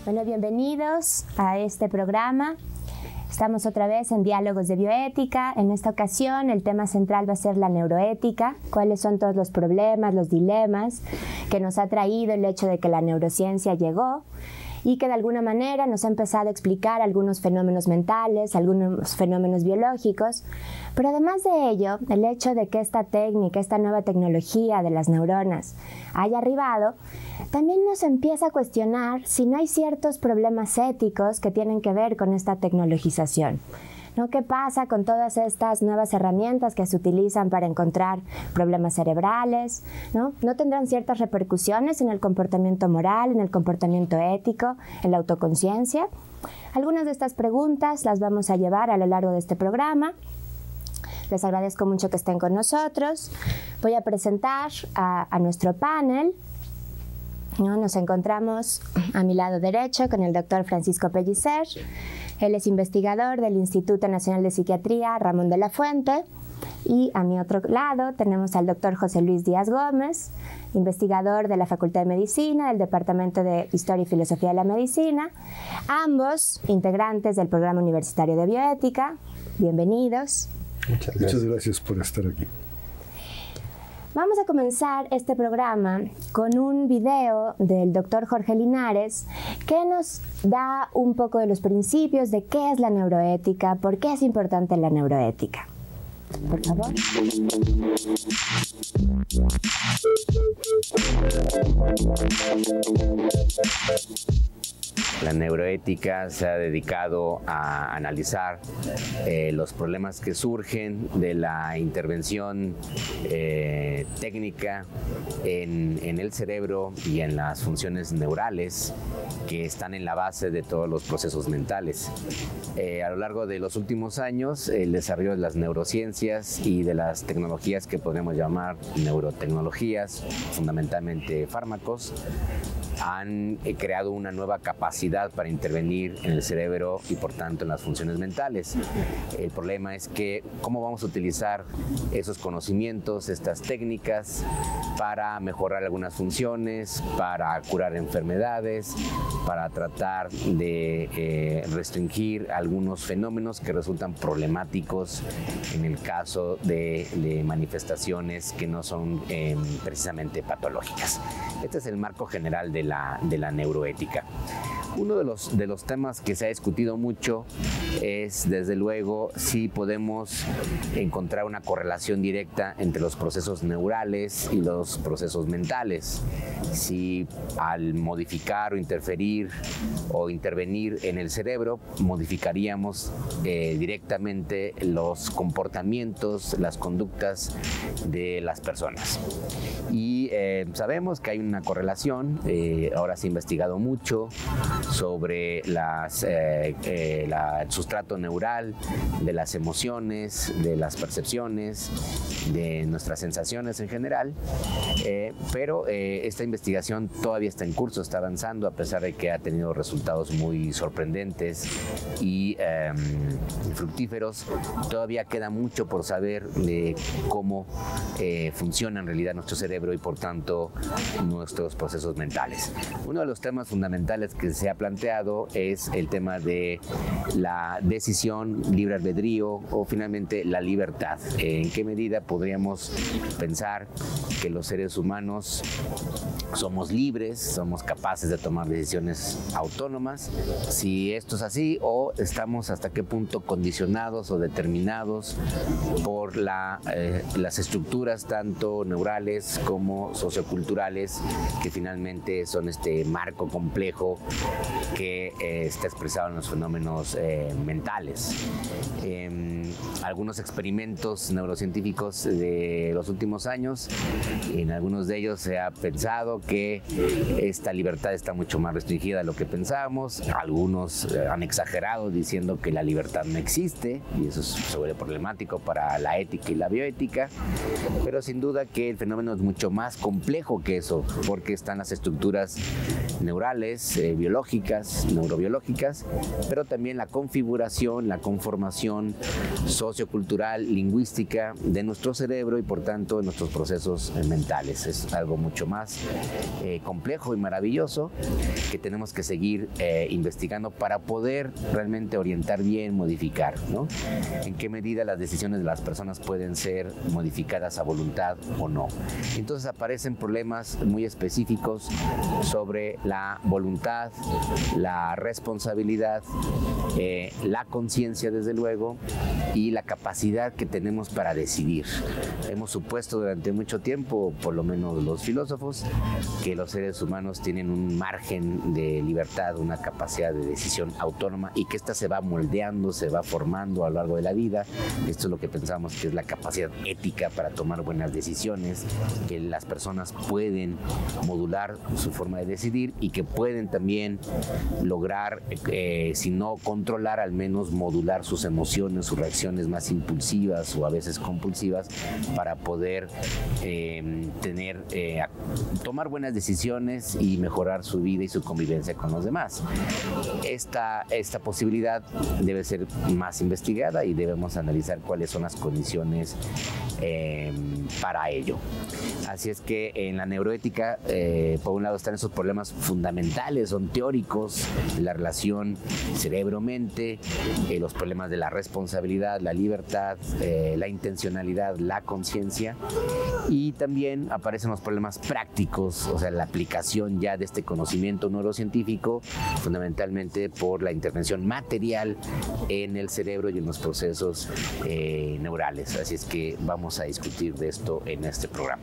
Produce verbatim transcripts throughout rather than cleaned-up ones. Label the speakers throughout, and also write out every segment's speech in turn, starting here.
Speaker 1: Bueno, bienvenidos a este programa. Estamos otra vez en Diálogos de Bioética. En esta ocasión el tema central va a ser la neuroética. ¿Cuáles son todos los problemas, los dilemas que nos ha traído el hecho de que la neurociencia llegó y que de alguna manera nos ha empezado a explicar algunos fenómenos mentales, algunos fenómenos biológicos? Pero además de ello, el hecho de que esta técnica, esta nueva tecnología de las neuronas haya arribado, también nos empieza a cuestionar si no hay ciertos problemas éticos que tienen que ver con esta tecnologización, ¿no? ¿Qué pasa con todas estas nuevas herramientas que se utilizan para encontrar problemas cerebrales? ¿No? ¿No tendrán ciertas repercusiones en el comportamiento moral, en el comportamiento ético, en la autoconciencia? Algunas de estas preguntas las vamos a llevar a lo largo de este programa. Les agradezco mucho que estén con nosotros. Voy a presentar a, a nuestro panel. ¿No? Nos encontramos a mi lado derecho con el doctor Francisco Pellicer. Él es investigador del Instituto Nacional de Psiquiatría Ramón de la Fuente. Y a mi otro lado tenemos al doctor José Luis Díaz Gómez, investigador de la Facultad de Medicina, del Departamento de Historia y Filosofía de la Medicina, ambos integrantes del Programa Universitario de Bioética. Bienvenidos.
Speaker 2: Muchas gracias. Muchas gracias por estar aquí.
Speaker 1: Vamos a comenzar este programa con un video del doctor Jorge Linares que nos da un poco de los principios de qué es la neuroética, por qué es importante la neuroética. Por favor.
Speaker 3: La neuroética se ha dedicado a analizar eh, los problemas que surgen de la intervención eh, técnica en, en el cerebro y en las funciones neurales que están en la base de todos los procesos mentales. Eh, a lo largo de los últimos años, el desarrollo de las neurociencias y de las tecnologías que podemos llamar neurotecnologías, fundamentalmente fármacos, han eh, creado una nueva capacidad para intervenir en el cerebro y por tanto en las funciones mentales. El problema es que cómo vamos a utilizar esos conocimientos, estas técnicas para mejorar algunas funciones, para curar enfermedades, para tratar de eh, restringir algunos fenómenos que resultan problemáticos en el caso de, de manifestaciones que no son eh, precisamente patológicas. Este es el marco general de la, de la neuroética. Uno de los, de los temas que se ha discutido mucho es, desde luego, si podemos encontrar una correlación directa entre los procesos neurales y los procesos mentales. Si al modificar o interferir o intervenir en el cerebro, modificaríamos eh, directamente los comportamientos, las conductas de las personas. Y eh, sabemos que hay una correlación, eh, ahora se ha investigado mucho sobre las, eh, eh, la, el sustrato neural de las emociones, de las percepciones, de nuestras sensaciones en general, eh, pero eh, esta investigación todavía está en curso, está avanzando, a pesar de que ha tenido resultados muy sorprendentes y eh, fructíferos. Todavía queda mucho por saber de cómo eh, funciona en realidad nuestro cerebro y por tanto nuestros procesos mentales. Uno de los temas fundamentales que se ha planteado es el tema de la decisión, libre albedrío o finalmente la libertad. ¿En qué medida podríamos pensar que los seres humanos somos libres, somos capaces de tomar decisiones autónomas? Si esto es así, o estamos hasta qué punto condicionados o determinados por la, eh, las estructuras tanto neurales como socioculturales que finalmente son este marco complejo que eh, está expresado en los fenómenos eh, mentales. Eh, algunos experimentos neurocientíficos de los últimos años, en algunos de ellos se ha pensado que esta libertad está mucho más restringida de lo que pensábamos. Algunos eh, han exagerado diciendo que la libertad no existe, y eso es sobre problemático para la ética y la bioética, pero sin duda que el fenómeno es mucho más complejo que eso, porque están las estructuras neurales, eh, biológicas, neurobiológicas, pero también la configuración, la conformación sociocultural, lingüística de nuestro cerebro y por tanto de nuestros procesos mentales. Es algo mucho más eh, complejo y maravilloso que tenemos que seguir eh, investigando para poder realmente orientar bien, modificar, ¿no? En qué medida las decisiones de las personas pueden ser modificadas a voluntad o no. Entonces aparecen problemas muy específicos sobre la voluntad, la responsabilidad, eh, la conciencia desde luego y la capacidad que tenemos para decidir. Hemos supuesto durante mucho tiempo, por lo menos los filósofos, que los seres humanos tienen un margen de libertad, una capacidad de decisión autónoma y que ésta se va moldeando, se va formando a lo largo de la vida. Esto es lo que pensamos que es la capacidad ética para tomar buenas decisiones, que las personas pueden modular su forma de decidir y que pueden también lograr, eh, si no controlar, al menos modular sus emociones, sus reacciones más impulsivas o a veces compulsivas para poder eh, tener, eh, tomar buenas decisiones y mejorar su vida y su convivencia con los demás. Esta, esta posibilidad debe ser más investigada y debemos analizar cuáles son las condiciones eh, para ello. Así es que en la neuroética, eh, por un lado están esos problemas fundamentales, son teóricos, la relación cerebro-mente, eh, los problemas de la responsabilidad, la libertad, eh, la intencionalidad, la conciencia, y también aparecen los problemas prácticos, o sea, la aplicación ya de este conocimiento neurocientífico, fundamentalmente por la intervención material en el cerebro y en los procesos eh, neurales. Así es que vamos a discutir de esto en este programa.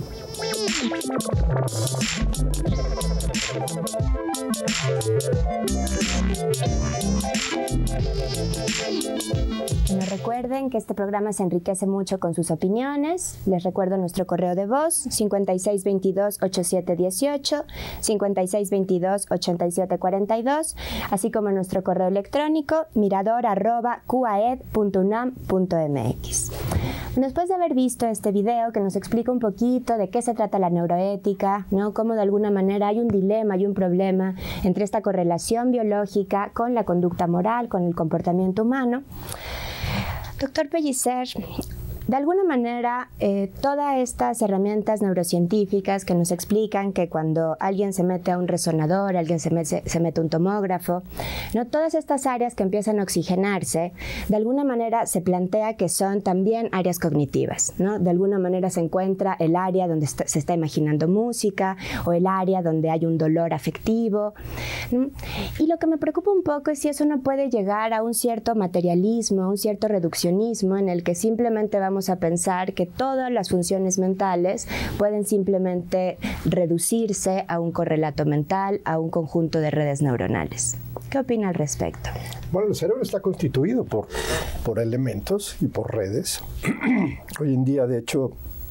Speaker 1: Bueno, recuerden que este programa se enriquece mucho con sus opiniones. Les recuerdo nuestro correo de voz cincuenta y seis veintidós ochenta y siete dieciocho, cincuenta y seis veintidós ochenta y siete cuarenta y dos, así como nuestro correo electrónico mirador arroba cuaed punto unam punto mx. Después de haber visto este video que nos explica un poquito de qué se trata la neuroética, ¿no? Cómo de alguna manera hay un dilema y un problema entre esta correlación biológica con la conducta moral, con el comportamiento humano. Doctor Pellicer, de alguna manera, eh, todas estas herramientas neurocientíficas que nos explican que cuando alguien se mete a un resonador, alguien se mete, se mete a un tomógrafo, ¿no? Todas estas áreas que empiezan a oxigenarse, de alguna manera se plantea que son también áreas cognitivas, ¿no? De alguna manera se encuentra el área donde está, se está imaginando música o el área donde hay un dolor afectivo, ¿no? Y lo que me preocupa un poco es si eso no puede llegar a un cierto materialismo, a un cierto reduccionismo en el que simplemente vamos a pensar que todas las funciones mentales pueden simplemente reducirse a un correlato mental, a un conjunto de redes neuronales. ¿Qué opina al respecto?
Speaker 2: Bueno, el cerebro está constituido por, por elementos y por redes. Hoy en día, de hecho,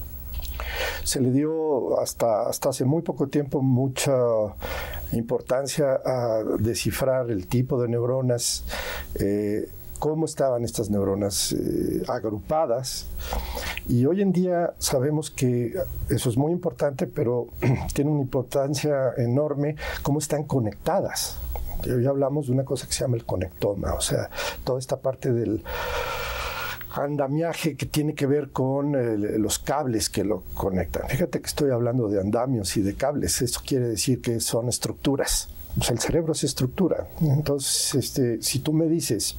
Speaker 2: se le dio hasta, hasta hace muy poco tiempo mucha importancia a descifrar el tipo de neuronas, eh, cómo estaban estas neuronas eh, agrupadas, y hoy en día sabemos que eso es muy importante, pero tiene una importancia enorme cómo están conectadas. Hoy hablamos de una cosa que se llama el conectoma, o sea, toda esta parte del andamiaje que tiene que ver con eh, los cables que lo conectan. Fíjate que estoy hablando de andamios y de cables, eso quiere decir que son estructuras. O sea, el cerebro es estructura. Entonces, este, si tú me dices,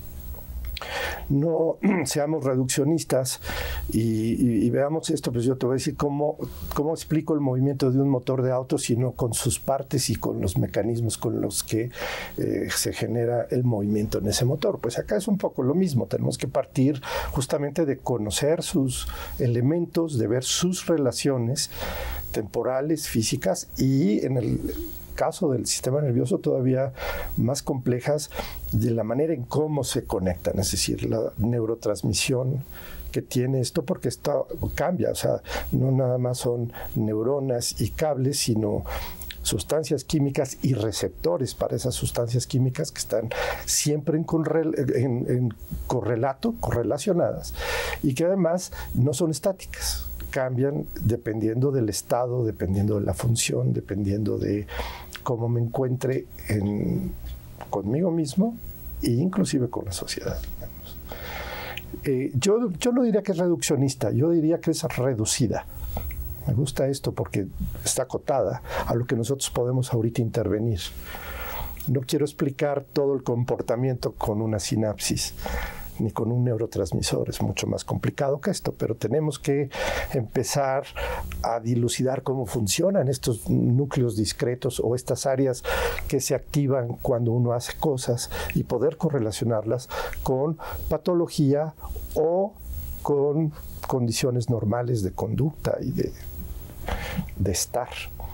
Speaker 2: no seamos reduccionistas y, y, y veamos esto, pues yo te voy a decir cómo, cómo explico el movimiento de un motor de auto, sino con sus partes y con los mecanismos con los que eh, se genera el movimiento en ese motor. Pues acá es un poco lo mismo, tenemos que partir justamente de conocer sus elementos, de ver sus relaciones temporales, físicas, y en el caso del sistema nervioso todavía más complejas de la manera en cómo se conectan, es decir, la neurotransmisión que tiene esto, porque esto cambia, o sea, no nada más son neuronas y cables, sino sustancias químicas y receptores para esas sustancias químicas que están siempre en, correl en, en correlato, correlacionadas, y que además no son estáticas, cambian dependiendo del estado, dependiendo de la función, dependiendo de cómo me encuentre en, conmigo mismo e inclusive con la sociedad. Eh, yo, yo no diría que es reduccionista, yo diría que es reducida. Me gusta esto porque está acotada a lo que nosotros podemos ahorita intervenir. No quiero explicar todo el comportamiento con una sinapsis ni con un neurotransmisor, es mucho más complicado que esto, pero tenemos que empezar a dilucidar cómo funcionan estos núcleos discretos o estas áreas que se activan cuando uno hace cosas y poder correlacionarlas con patología o con condiciones normales de conducta y de, de estar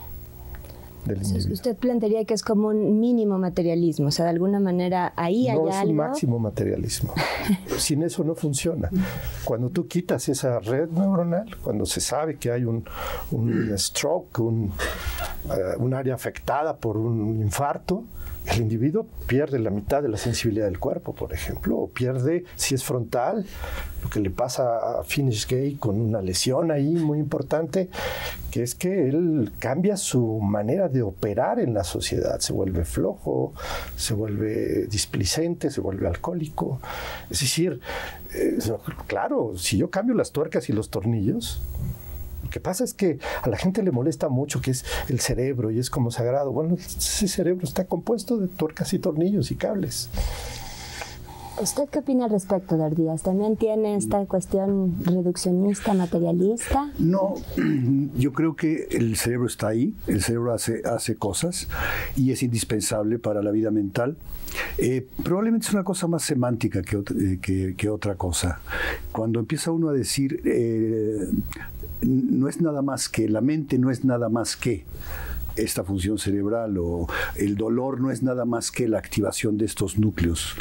Speaker 2: del individuo.
Speaker 1: Usted plantearía que es como un mínimo materialismo, o sea, de alguna manera ahí hay algo.
Speaker 2: No es un máximo materialismo. Sin eso no funciona. Cuando tú quitas esa red neuronal, cuando se sabe que hay un, un stroke, un, uh, un área afectada por un infarto, el individuo pierde la mitad de la sensibilidad del cuerpo, por ejemplo, o pierde, si es frontal, lo que le pasa a Finnish Gay con una lesión ahí muy importante, que es que él cambia su manera de operar en la sociedad, se vuelve flojo, se vuelve displicente, se vuelve alcohólico. Es decir, eh, claro, si yo cambio las tuercas y los tornillos, lo que pasa es que a la gente le molesta mucho que es el cerebro y es como sagrado. Bueno, ese cerebro está compuesto de tuercas y tornillos y cables.
Speaker 1: ¿Usted qué opina al respecto, Doctor Díaz? ¿También tiene esta cuestión reduccionista, materialista?
Speaker 4: No, yo creo que el cerebro está ahí, el cerebro hace, hace cosas y es indispensable para la vida mental. Eh, probablemente es una cosa más semántica que, eh, que, que otra cosa. Cuando empieza uno a decir, eh, no es nada más que, la mente no es nada más que esta función cerebral, o el dolor no es nada más que la activación de estos núcleos,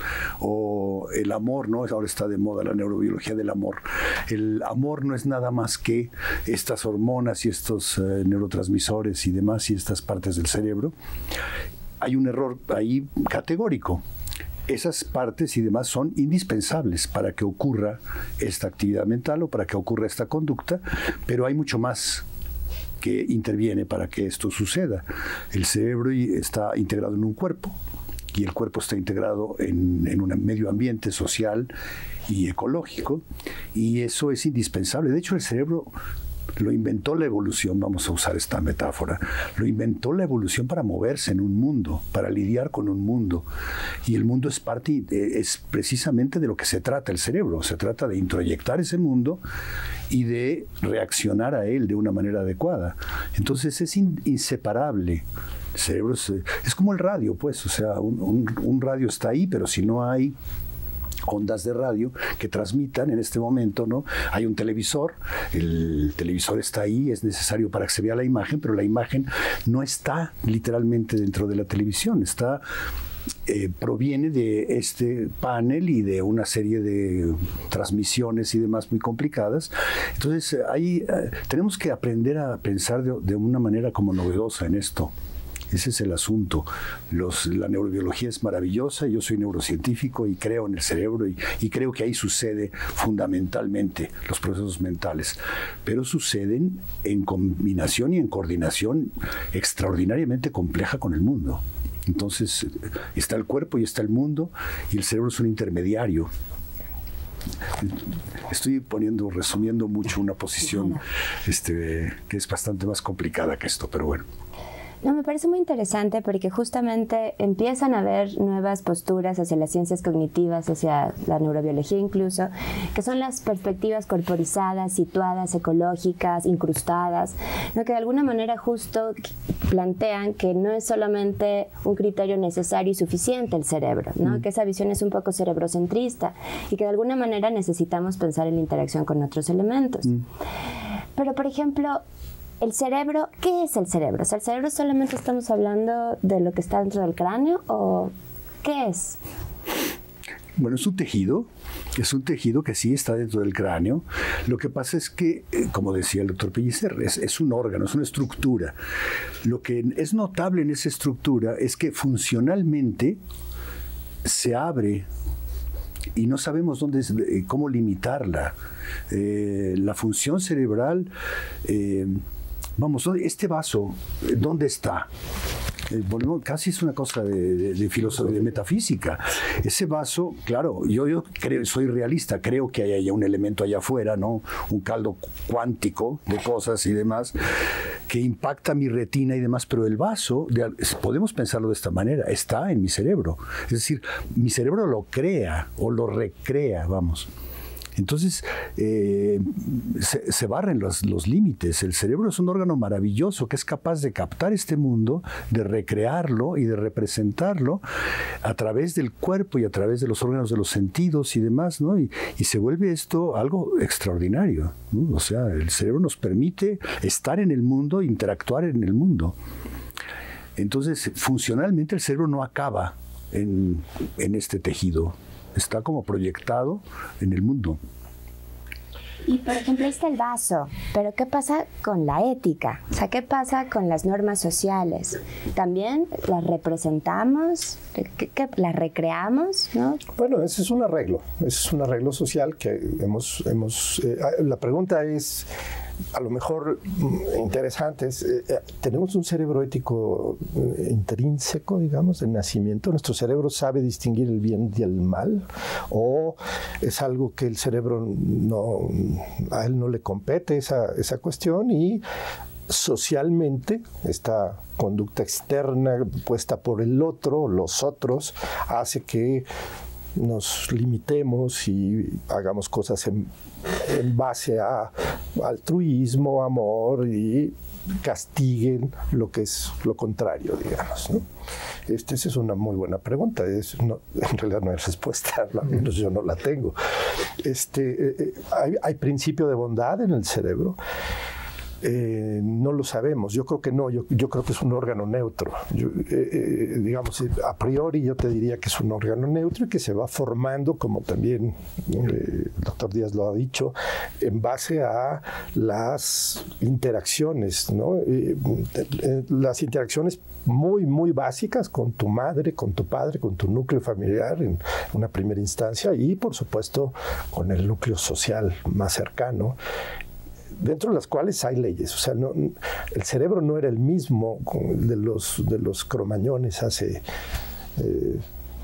Speaker 4: o el amor, ¿no? Ahora está de moda la neurobiología del amor. El amor no es nada más que estas hormonas y estos eh, neurotransmisores y demás y estas partes del cerebro. Hay un error ahí categórico. Esas partes y demás son indispensables para que ocurra esta actividad mental o para que ocurra esta conducta, pero hay mucho más que interviene para que esto suceda. El cerebro está integrado en un cuerpo y el cuerpo está integrado en, en un medio ambiente social y ecológico, y eso es indispensable. De hecho, el cerebro lo inventó la evolución, vamos a usar esta metáfora, lo inventó la evolución para moverse en un mundo, para lidiar con un mundo, y el mundo es parte, es precisamente de lo que se trata el cerebro, se trata de introyectar ese mundo y de reaccionar a él de una manera adecuada. Entonces es in, inseparable. El cerebro es, es como el radio, pues, o sea, un, un, un radio está ahí, pero si no hay ondas de radio que transmitan en este momento, ¿no? Hay un televisor, el televisor está ahí, es necesario para que se vea la imagen, pero la imagen no está literalmente dentro de la televisión, está eh, proviene de este panel y de una serie de transmisiones y demás muy complicadas. Entonces ahí eh, tenemos que aprender a pensar de, de una manera como novedosa en esto. Ese es el asunto. Los, la neurobiología es maravillosa, yo soy neurocientífico y creo en el cerebro y, y creo que ahí sucede fundamentalmente los procesos mentales, pero suceden en combinación y en coordinación extraordinariamente compleja con el mundo. Entonces está el cuerpo y está el mundo, y el cerebro es un intermediario. Estoy poniendo, resumiendo mucho una posición este, que es bastante más complicada que esto, pero bueno.
Speaker 1: No, me parece muy interesante porque justamente empiezan a haber nuevas posturas hacia las ciencias cognitivas, hacia la neurobiología incluso, que son las perspectivas corporizadas, situadas, ecológicas, incrustadas, ¿no? Que de alguna manera justo plantean que no es solamente un criterio necesario y suficiente el cerebro, ¿no? Mm. Que esa visión es un poco cerebrocentrista y que de alguna manera necesitamos pensar en la interacción con otros elementos. Mm. Pero, por ejemplo, el cerebro, ¿qué es el cerebro? O sea, ¿el cerebro solamente estamos hablando de lo que está dentro del cráneo o qué es?
Speaker 4: Bueno, es un tejido, es un tejido que sí está dentro del cráneo. Lo que pasa es que, eh, como decía el doctor Pellicer, es, es un órgano, es una estructura. Lo que es notable en esa estructura es que funcionalmente se abre y no sabemos dónde, cómo limitarla. Eh, la función cerebral... Eh, Vamos, este vaso, ¿dónde está? Eh, volvemos, casi es una cosa de, de, de filosofía, de metafísica. Ese vaso, claro, yo, yo creo, soy realista, creo que hay allá un elemento allá afuera, ¿no? Un caldo cuántico de cosas y demás que impacta mi retina y demás, pero el vaso, de, podemos pensarlo de esta manera, está en mi cerebro. Es decir, mi cerebro lo crea o lo recrea, vamos. Entonces, eh, se, se barren los, los límites. El cerebro es un órgano maravilloso que es capaz de captar este mundo, de recrearlo y de representarlo a través del cuerpo y a través de los órganos de los sentidos y demás, ¿no? Y, y se vuelve esto algo extraordinario, ¿no? O sea, el cerebro nos permite estar en el mundo, interactuar en el mundo. Entonces, funcionalmente el cerebro no acaba en, en este tejido. Está como proyectado en el mundo.
Speaker 1: Y por ejemplo, ahí está el vaso, pero ¿qué pasa con la ética? O sea, ¿qué pasa con las normas sociales? ¿También las representamos? ¿Qué, qué, las recreamos? ¿No?
Speaker 2: Bueno, ese es un arreglo, ese es un arreglo social que hemos... hemos eh, la pregunta es, a lo mejor interesante, es, eh, ¿tenemos un cerebro ético eh, intrínseco, digamos, de nacimiento? ¿Nuestro cerebro sabe distinguir el bien y el mal? ¿O es algo que el cerebro no, a él no le compete esa, esa cuestión y socialmente esta conducta externa puesta por el otro, los otros, hace que nos limitemos y hagamos cosas en, en base a altruismo, amor, y castiguen lo que es lo contrario, digamos, ¿no? Este, esa es una muy buena pregunta. Es, no, en realidad no hay respuesta, al menos yo no la tengo. Este, eh, hay, hay principio de bondad en el cerebro. Eh, no lo sabemos, yo creo que no, yo, yo creo que es un órgano neutro. Yo, eh, eh, digamos, a priori yo te diría que es un órgano neutro y que se va formando, como también eh, el doctor Díaz lo ha dicho, en base a las interacciones, ¿no? Eh, eh, las interacciones muy, muy básicas con tu madre, con tu padre, con tu núcleo familiar en una primera instancia y, por supuesto, con el núcleo social más cercano, dentro de las cuales hay leyes. O sea, no, el cerebro no era el mismo de los, de los cromañones hace eh,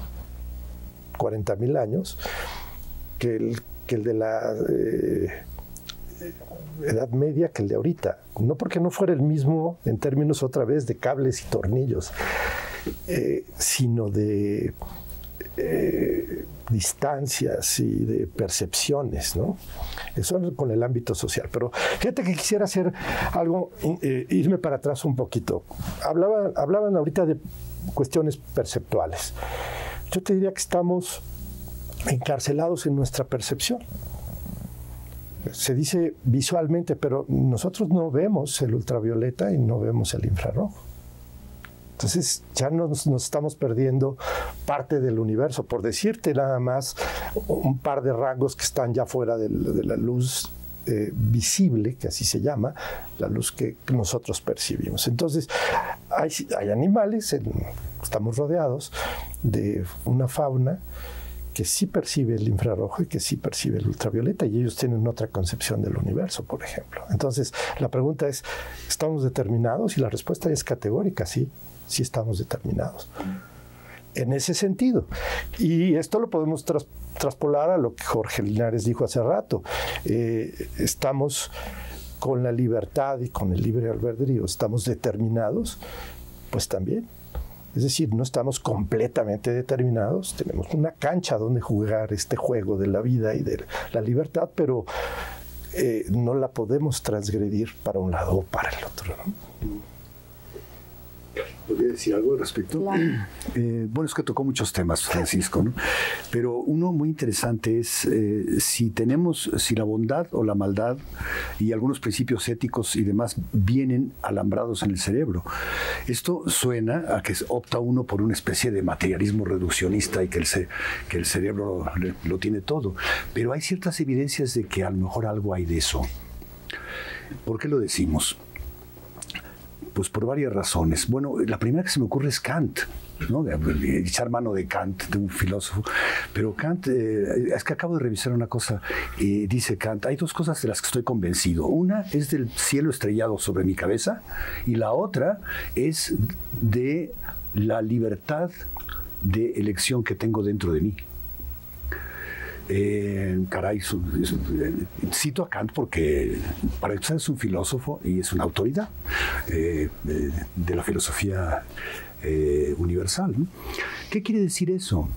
Speaker 2: cuarenta mil años que el, que el de la eh, Edad Media, que el de ahorita. No porque no fuera el mismo en términos otra vez de cables y tornillos, eh, sino de Eh, distancias y de percepciones, ¿no? Eso con el ámbito social. Pero fíjate que quisiera hacer algo, eh, irme para atrás un poquito. Hablaban, hablaban ahorita de cuestiones perceptuales. Yo te diría que estamos encarcelados en nuestra percepción. Se dice visualmente, pero nosotros no vemos el ultravioleta y no vemos el infrarrojo. Entonces ya nos, nos estamos perdiendo parte del universo. Por decirte nada más un par de rangos que están ya fuera de, de la luz eh, visible, que así se llama, la luz que nosotros percibimos. Entonces hay, hay animales, en, estamos rodeados de una fauna que sí percibe el infrarrojo y que sí percibe el ultravioleta, y ellos tienen otra concepción del universo, por ejemplo. Entonces la pregunta es, ¿estamos determinados? Y la respuesta es categórica, sí. Sí estamos determinados en ese sentido. Y esto lo podemos tras, traspolar a lo que Jorge Linares dijo hace rato. Eh, estamos con la libertad y con el libre albedrío, ¿estamos determinados? Pues también. Es decir, no estamos completamente determinados, tenemos una cancha donde jugar este juego de la vida y de la libertad, pero eh, no la podemos transgredir para un lado o para el otro, ¿no?
Speaker 4: ¿Podría decir algo al respecto?
Speaker 1: Claro.
Speaker 4: Eh, bueno, es que tocó muchos temas, Francisco, ¿no? Pero uno muy interesante es eh, si tenemos, si la bondad o la maldad y algunos principios éticos y demás vienen alambrados en el cerebro. Esto suena a que opta uno por una especie de materialismo reduccionista y que el, ce que el cerebro lo, lo tiene todo. Pero hay ciertas evidencias de que a lo mejor algo hay de eso. ¿Por qué lo decimos? Pues por varias razones. Bueno, la primera que se me ocurre es Kant. ¿no? De, de echar mano de Kant, de un filósofo. Pero Kant, eh, es que acabo de revisar una cosa, eh, dice Kant, hay dos cosas de las que estoy convencido. Una es del cielo estrellado sobre mi cabeza y la otra es de la libertad de elección que tengo dentro de mí. Eh, caray, su, su, eh, cito a Kant porque para empezar es un filósofo y es una autoridad eh, de, de la filosofía eh, universal, ¿no? ¿Qué quiere decir eso?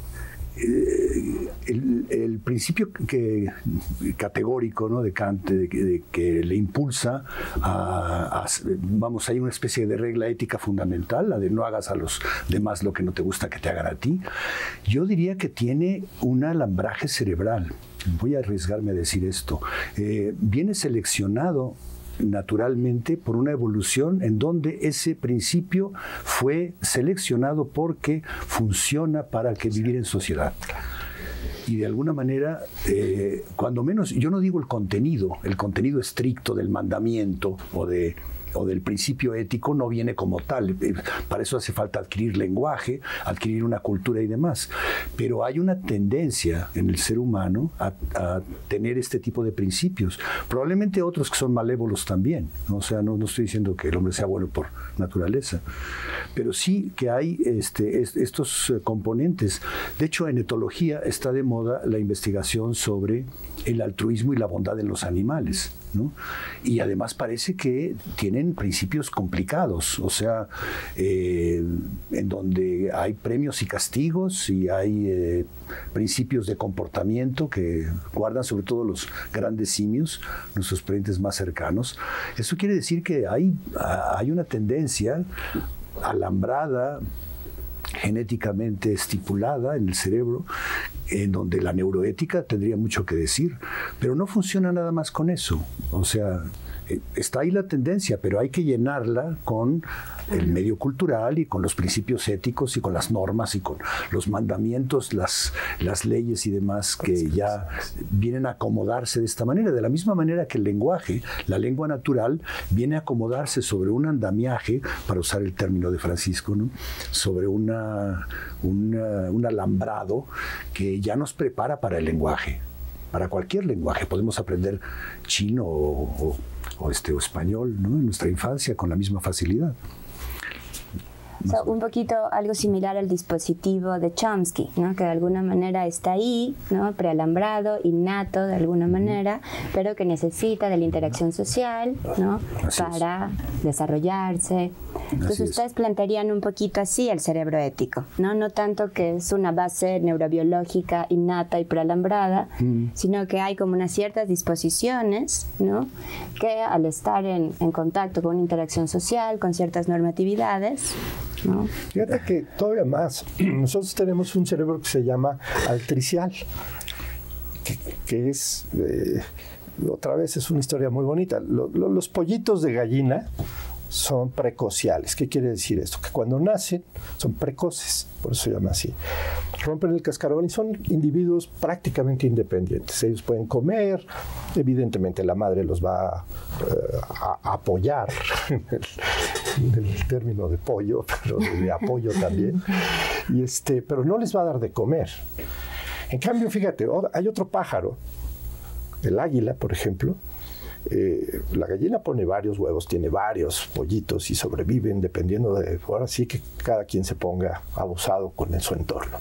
Speaker 4: Eh, el, el principio que, categórico, ¿no?, de Kant, de, de, que le impulsa a, a, vamos, hay una especie de regla ética fundamental, la de no hagas a los demás lo que no te gusta que te hagan a ti. Yo diría que tiene un alambraje cerebral. Voy a arriesgarme a decir esto. Eh, viene seleccionado naturalmente por una evolución en donde ese principio fue seleccionado porque funciona para que vivir en sociedad. Y de alguna manera, eh, cuando menos, yo no digo el contenido, el contenido estricto del mandamiento o de o del principio ético no viene como tal. Para eso hace falta adquirir lenguaje, adquirir una cultura y demás. Pero hay una tendencia en el ser humano a, a tener este tipo de principios. Probablemente otros que son malévolos también, ¿no? O sea, no, no estoy diciendo que el hombre sea bueno por naturaleza, pero sí que hay este, est- estos componentes. De hecho, en etología está de moda la investigación sobre el altruismo y la bondad en los animales, ¿no? Y además parece que tienen principios complicados, o sea, eh, en donde hay premios y castigos y hay eh, principios de comportamiento que guardan sobre todo los grandes simios, nuestros parientes más cercanos. Eso quiere decir que hay, hay una tendencia alambrada, genéticamente estipulada en el cerebro, en donde la neuroética tendría mucho que decir, pero no funciona nada más con eso. O sea, está ahí la tendencia, pero hay que llenarla con el medio cultural y con los principios éticos y con las normas y con los mandamientos, las, las leyes y demás que ya vienen a acomodarse de esta manera. De la misma manera que el lenguaje, la lengua natural, viene a acomodarse sobre un andamiaje, para usar el término de Francisco, ¿no?, sobre una, una, un alambrado que ya nos prepara para el lenguaje, para cualquier lenguaje. Podemos aprender chino o, o, o, este, o español, ¿no?, en nuestra infancia con la misma facilidad.
Speaker 1: O sea, un poquito algo similar al dispositivo de Chomsky, ¿no?, que de alguna manera está ahí, ¿no?, prealambrado, innato de alguna manera, pero que necesita de la interacción social, ¿no?,
Speaker 4: Así
Speaker 1: para es. desarrollarse. Entonces
Speaker 4: Así
Speaker 1: ustedes
Speaker 4: es.
Speaker 1: plantearían un poquito así el cerebro ético, ¿no? No tanto que es una base neurobiológica innata y prealambrada, mm. sino que hay como unas ciertas disposiciones, ¿no?, que al estar en, en contacto con una interacción social, con ciertas normatividades, ¿no?
Speaker 2: Fíjate que todavía más, nosotros tenemos un cerebro que se llama altricial, que, que es, eh, otra vez es una historia muy bonita. Lo, lo, los pollitos de gallina son precociales. ¿Qué quiere decir esto? Que cuando nacen son precoces, por eso se llama así. Rompen el cascarón y son individuos prácticamente independientes. Ellos pueden comer, evidentemente la madre los va uh, a, a apoyar, en el, en el término de pollo, pero de apoyo también, y este, pero no les va a dar de comer. En cambio, fíjate, hay otro pájaro, el águila, por ejemplo. Eh, la gallina pone varios huevos, tiene varios pollitos y sobreviven dependiendo de, ahora sí que cada quien se ponga abusado con su entorno.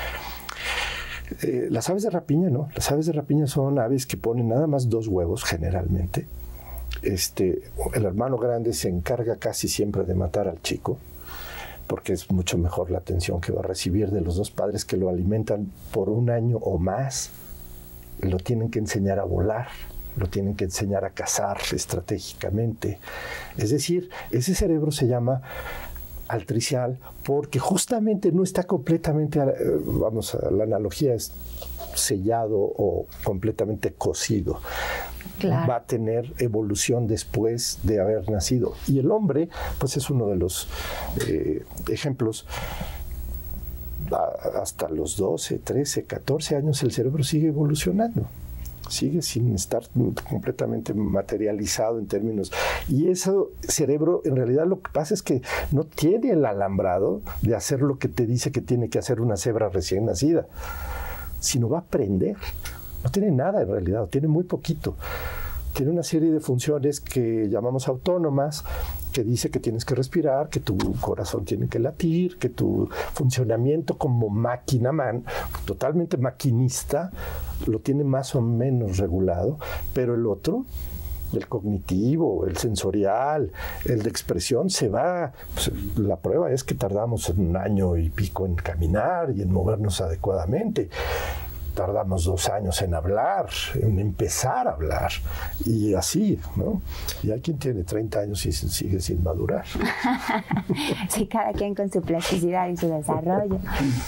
Speaker 2: Eh, las aves de rapiña no, las aves de rapiña son aves que ponen nada más dos huevos generalmente. Este, el hermano grande se encarga casi siempre de matar al chico, porque es mucho mejor la atención que va a recibir de los dos padres que lo alimentan por un año o más. Lo tienen que enseñar a volar, lo tienen que enseñar a cazar estratégicamente. Es decir, ese cerebro se llama altricial porque justamente no está completamente, vamos, la analogía es sellado o completamente cocido. Claro. Va a tener evolución después de haber nacido. Y el hombre, pues es uno de los eh, ejemplos. Hasta los doce, trece, catorce años el cerebro sigue evolucionando. sigue sin estar completamente materializado en términos. Y ese cerebro, en realidad lo que pasa es que no tiene el alambrado de hacer lo que te dice que tiene que hacer una cebra recién nacida, sino va a aprender. No tiene nada en realidad, tiene muy poquito. Tiene una serie de funciones que llamamos autónomas, que dice que tienes que respirar, que tu corazón tiene que latir, que tu funcionamiento como máquina man, totalmente maquinista, lo tiene más o menos regulado, pero el otro, el cognitivo, el sensorial, el de expresión, se va. Pues, la prueba es que tardamos un año y pico en caminar y en movernos adecuadamente. Tardamos dos años en hablar, en empezar a hablar, y así, ¿no? Y hay quien tiene treinta años y sigue sin madurar.
Speaker 1: Sí, cada quien con su plasticidad y su desarrollo.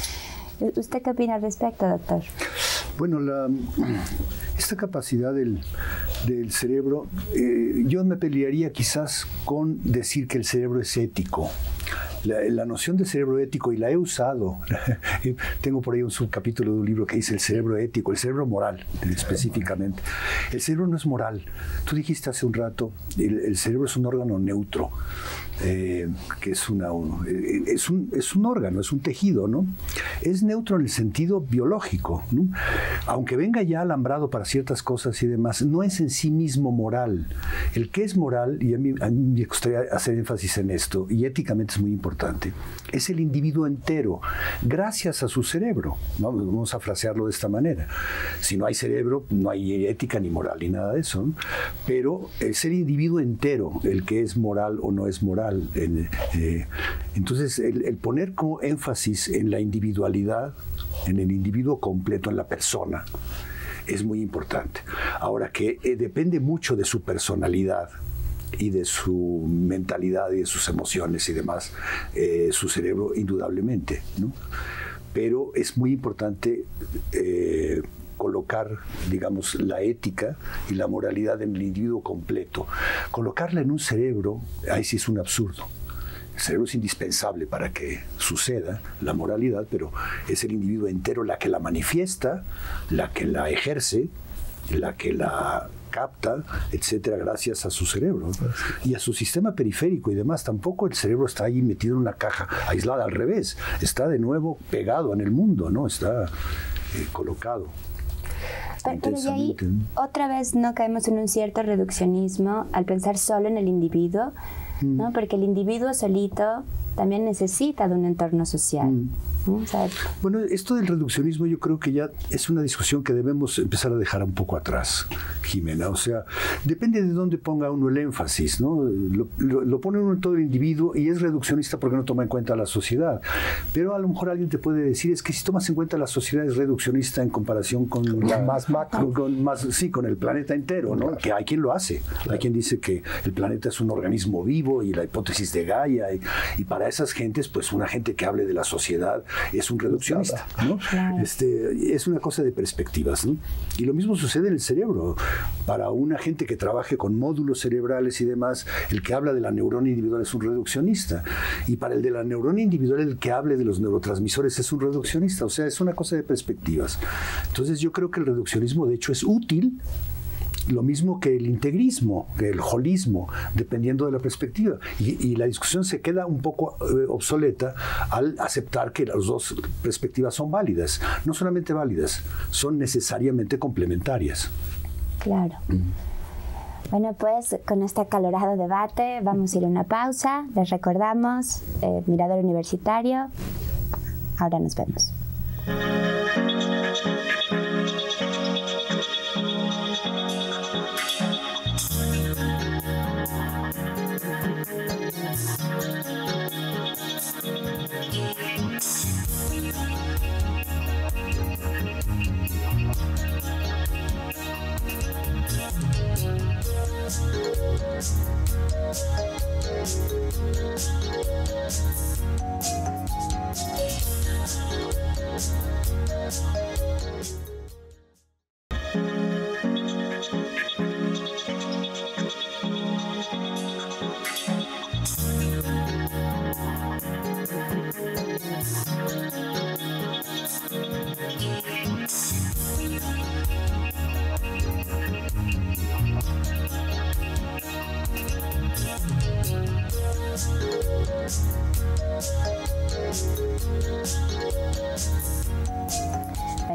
Speaker 1: ¿Usted qué opina al respecto, doctor?
Speaker 4: Bueno, la, esta capacidad del, del cerebro, eh, yo me pelearía quizás con decir que el cerebro es ético. La, la noción de cerebro ético, y la he usado, tengo por ahí un subcapítulo de un libro que dice el cerebro ético, el cerebro moral específicamente. El cerebro no es moral. Tú dijiste hace un rato, el, el cerebro es un órgano neutro, eh, que es, una, un, es, un, es un órgano, es un tejido, ¿no? Es neutro en el sentido biológico, ¿no? Aunque venga ya alambrado para ciertas cosas y demás, no es en sí mismo moral. El que es moral, y a mí, a mí me gustaría hacer énfasis en esto, y éticamente es muy importante, es el individuo entero, gracias a su cerebro. Vamos, vamos a frasearlo de esta manera. Si no hay cerebro, no hay ética ni moral ni nada de eso, ¿no? Pero es el individuo entero el que es moral o no es moral. El, eh, entonces, el, el poner como énfasis en la individualidad, en el individuo completo, en la persona, es muy importante. Ahora, que eh, depende mucho de su personalidad y de su mentalidad y de sus emociones y demás, eh, su cerebro indudablemente, ¿no? Pero es muy importante eh, colocar, digamos, la ética y la moralidad en el individuo completo. Colocarla en un cerebro, ahí sí es un absurdo. El cerebro es indispensable para que suceda la moralidad, pero es el individuo entero la que la manifiesta, la que la ejerce, la que la capta, etcétera, gracias a su cerebro, ¿no? Y a su sistema periférico y demás. Tampoco el cerebro está ahí metido en una caja aislada, al revés, está de nuevo pegado en el mundo, ¿no? Está eh, colocado.
Speaker 1: Pero, pero de ahí, otra vez no caemos en un cierto reduccionismo al pensar solo en el individuo, ¿no? Porque el individuo solito también necesita de un entorno social. Mm. ¿no? O sea,
Speaker 4: bueno, esto del reduccionismo yo creo que ya es una discusión que debemos empezar a dejar un poco atrás, Jimena. O sea, depende de dónde ponga uno el énfasis, ¿no? Lo, lo, lo pone uno en todo el individuo y es reduccionista porque no toma en cuenta a la sociedad. Pero a lo mejor alguien te puede decir, es que si tomas en cuenta la sociedad es reduccionista en comparación con la más macro, con más, sí, con el planeta entero, ¿no? Claro. Que hay quien lo hace. Claro. Hay quien dice que el planeta es un organismo vivo y la hipótesis de Gaia, y, y para esas gentes, pues una gente que hable de la sociedad es un reduccionista, ¿no? Claro. Este, es una cosa de perspectivas, ¿no? Y lo mismo sucede en el cerebro. Para una gente que trabaje con módulos cerebrales y demás, el que habla de la neurona individual es un reduccionista. Y para el de la neurona individual, el que hable de los neurotransmisores es un reduccionista. O sea, es una cosa de perspectivas. Entonces yo creo que el reduccionismo, de hecho, es útil. Lo mismo que el integrismo, que el holismo, dependiendo de la perspectiva. Y, y la discusión se queda un poco eh, obsoleta al aceptar que las dos perspectivas son válidas. No solamente válidas, son necesariamente complementarias.
Speaker 1: Claro. Mm. Bueno, pues con este acalorado debate vamos a ir a una pausa. Les recordamos, eh, Mirador Universitario. Ahora nos vemos.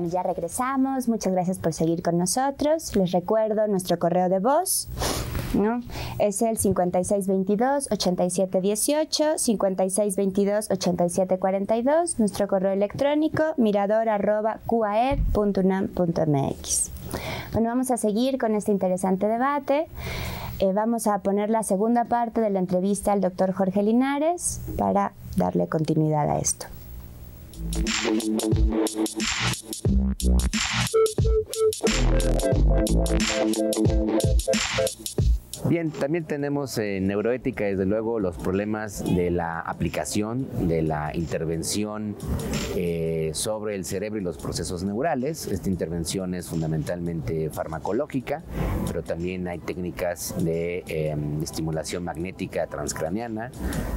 Speaker 1: Bueno, ya regresamos. Muchas gracias por seguir con nosotros. Les recuerdo nuestro correo de voz, ¿no? Es el cincuenta y seis veintidós, ochenta y siete dieciocho, cincuenta y seis veintidós, ochenta y siete cuarenta y dos, nuestro correo electrónico mirador arroba q a e punto u n a m punto m x. Bueno, vamos a seguir con este interesante debate. Eh, vamos a poner la segunda parte de la entrevista al doctor Jorge Linares para darle continuidad a esto.
Speaker 3: Bien, también tenemos en neuroética, desde luego, los problemas de la aplicación, de la intervención eh, sobre el cerebro y los procesos neurales. Esta intervención es fundamentalmente farmacológica, pero también hay técnicas de eh, estimulación magnética transcraniana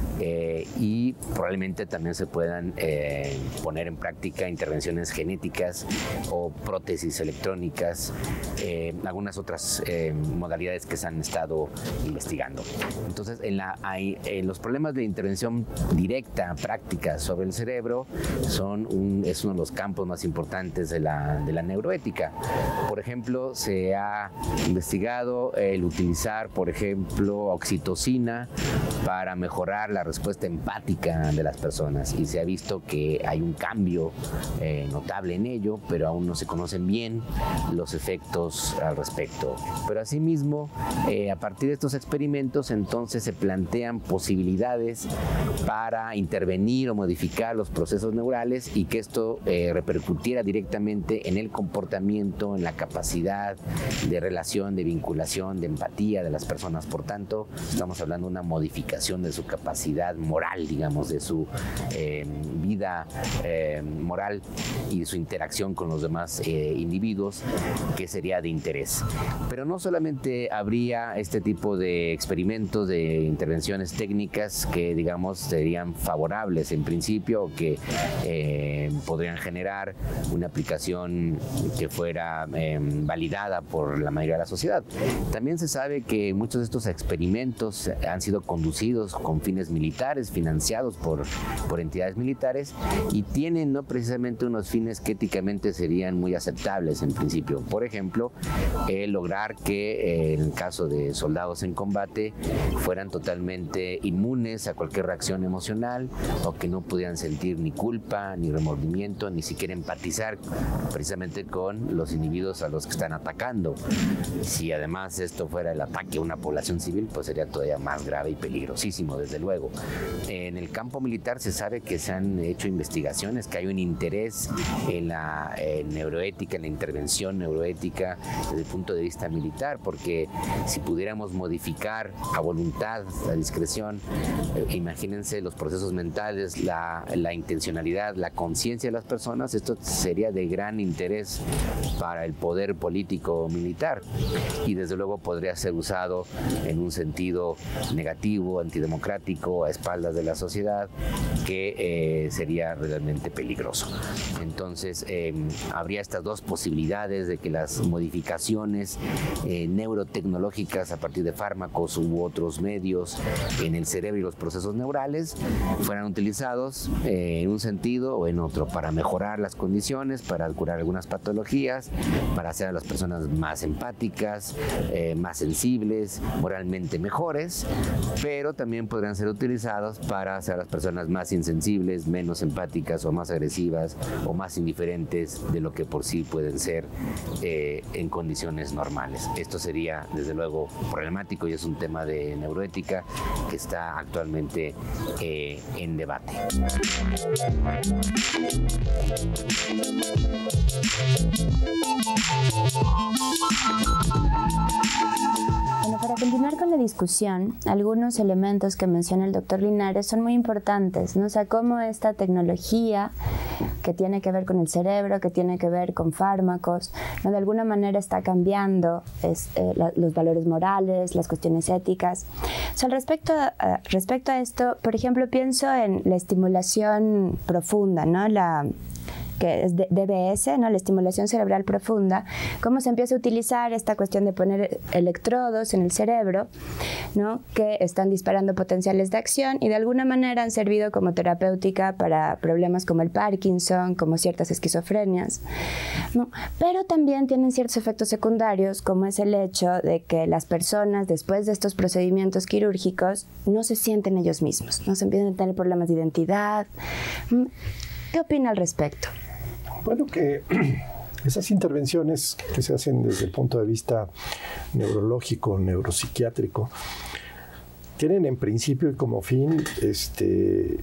Speaker 3: eh, y probablemente también se puedan eh, poner en práctica intervenciones genéticas o prótesis electrónicas, eh, algunas otras eh, modalidades que se han estado investigando. Entonces, en, la, hay, en los problemas de intervención directa, práctica sobre el cerebro, son un, es uno de los campos más importantes de la, de la neuroética. Por ejemplo, se ha investigado el utilizar, por ejemplo, oxitocina para mejorar la respuesta empática de las personas, y se ha visto que hay un cambio eh, notable en ello, pero aún no se conocen bien los efectos al respecto. Pero asimismo, eh, a partir de estos experimentos, entonces se plantean posibilidades para intervenir o modificar los procesos neurales y que esto eh, repercutiera directamente en el comportamiento, en la capacidad de relación, de vinculación, de empatía de las personas. Por tanto, estamos hablando de una modificación de su capacidad moral, digamos, de su eh, vida eh, moral y su interacción con los demás eh, individuos, que sería de interés. Pero no solamente habría este tipo de experimentos, de intervenciones técnicas que, digamos, serían favorables en principio, o que eh, podrían generar una aplicación que fuera eh, validada por la mayoría de la sociedad. También se sabe que muchos de estos experimentos han sido conducidos con fines militares, financiados por, por entidades militares, y tienen no precisamente unos fines que éticamente serían muy aceptables en principio. Por ejemplo, eh, lograr que eh, en el caso de soldados en combate fueran totalmente inmunes a cualquier reacción emocional, o que no pudieran sentir ni culpa, ni remordimiento, ni siquiera empatizar precisamente con los individuos a los que están atacando. Si además esto fuera el ataque a una población civil, pues sería todavía más grave y peligrosísimo, desde luego. En el campo militar se sabe que se han hecho investigaciones, que hay un interés en la en neuroética, en la intervención neuroética desde el punto de vista militar, porque si pudiéramos modificar a voluntad, a discreción, eh, imagínense los procesos mentales, la, la intencionalidad, la conciencia de las personas, esto sería de gran interés para el poder político militar, y desde luego podría ser usado en un sentido negativo, antidemocrático, a espaldas de la sociedad, que eh, sería realmente peligroso. Entonces, eh, habría estas dos posibilidades de que las modificaciones eh, neurotecnológicas a partir de fármacos u otros medios en el cerebro y los procesos neurales fueran utilizados eh, en un sentido o en otro, para mejorar las condiciones, para curar algunas patologías, para hacer a las personas más empáticas, eh, más sensibles, moralmente mejores, pero también podrían ser utilizados para hacer a las personas más insensibles, menos empáticas, o más agresivas, o más indiferentes de lo que por sí pueden ser eh, en condiciones normales. Esto sería, desde luego, problemático, y es un tema de neuroética que está actualmente eh, en debate.
Speaker 1: Bueno, para continuar con la discusión, algunos elementos que menciona el doctor Linares son muy importantes, ¿no? O sea, cómo esta tecnología que tiene que ver con el cerebro, que tiene que ver con fármacos, ¿no? De alguna manera está cambiando es, eh, la, los valores morales, las cuestiones éticas. O sea, respecto a, a, respecto a esto, por ejemplo, pienso en la estimulación profunda, ¿no? La que es D B S, ¿no? La estimulación cerebral profunda, cómo se empieza a utilizar esta cuestión de poner electrodos en el cerebro, ¿no? Que están disparando potenciales de acción y de alguna manera han servido como terapéutica para problemas como el Parkinson, como ciertas esquizofrenias, ¿no? Pero también tienen ciertos efectos secundarios, como es el hecho de que las personas después de estos procedimientos quirúrgicos no se sienten ellos mismos, no se empiezan a tener problemas de identidad. ¿Qué opina al respecto?
Speaker 2: Bueno, que esas intervenciones que se hacen desde el punto de vista neurológico, neuropsiquiátrico, tienen en principio y como fin este,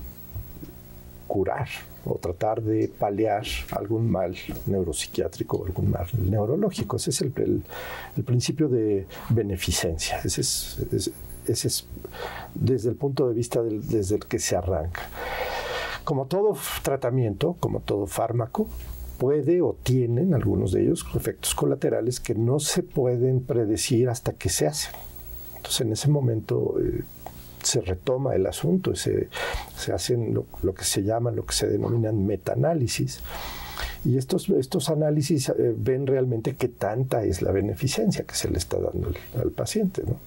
Speaker 2: curar o tratar de paliar algún mal neuropsiquiátrico o algún mal neurológico. Ese es el, el, el principio de beneficencia. Ese es, es, ese es desde el punto de vista del, desde el que se arranca. Como todo tratamiento, como todo fármaco, puede o tienen algunos de ellos efectos colaterales que no se pueden predecir hasta que se hacen. Entonces, en ese momento eh, se retoma el asunto, se, se hacen lo, lo que se llaman, lo que se denominan metaanálisis. Y estos, estos análisis eh, ven realmente qué tanta es la beneficencia que se le está dando al, al paciente, ¿no?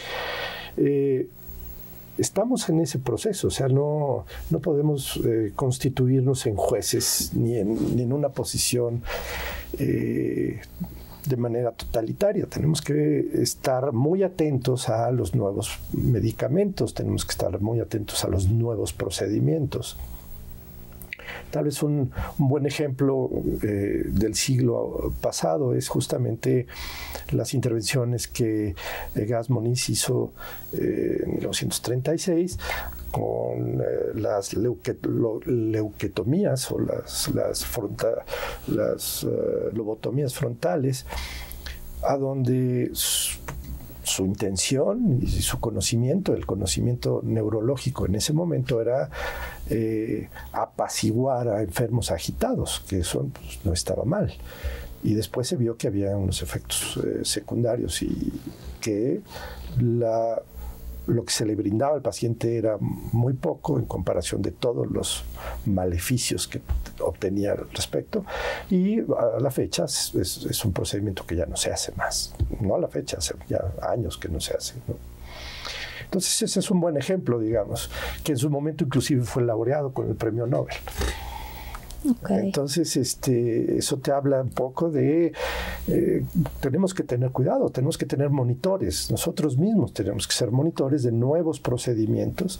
Speaker 2: Eh, Estamos en ese proceso, o sea, no, no podemos eh, constituirnos en jueces ni en, ni en una posición eh, de manera totalitaria. Tenemos que estar muy atentos a los nuevos medicamentos, tenemos que estar muy atentos a los nuevos procedimientos. Tal vez un, un buen ejemplo eh, del siglo pasado es justamente las intervenciones que Gas Moniz hizo eh, en mil novecientos treinta y seis con eh, las leuque, lo, leuquetomías o las, las, fronta, las uh, lobotomías frontales, a donde su, su intención y su conocimiento, el conocimiento neurológico en ese momento era eh, apaciguar a enfermos agitados, que eso pues, no estaba mal. Y después se vio que había unos efectos eh, secundarios y que la, lo que se le brindaba al paciente era muy poco en comparación de todos los maleficios que obtenía al respecto. Y a la fecha es, es, es un procedimiento que ya no se hace más. No a la fecha, hace ya años que no se hace, ¿no? Entonces ese es un buen ejemplo, digamos, que en su momento inclusive fue laureado con el premio Nobel. Okay. Entonces, este, eso te habla un poco de, eh, tenemos que tener cuidado, tenemos que tener monitores, nosotros mismos tenemos que ser monitores de nuevos procedimientos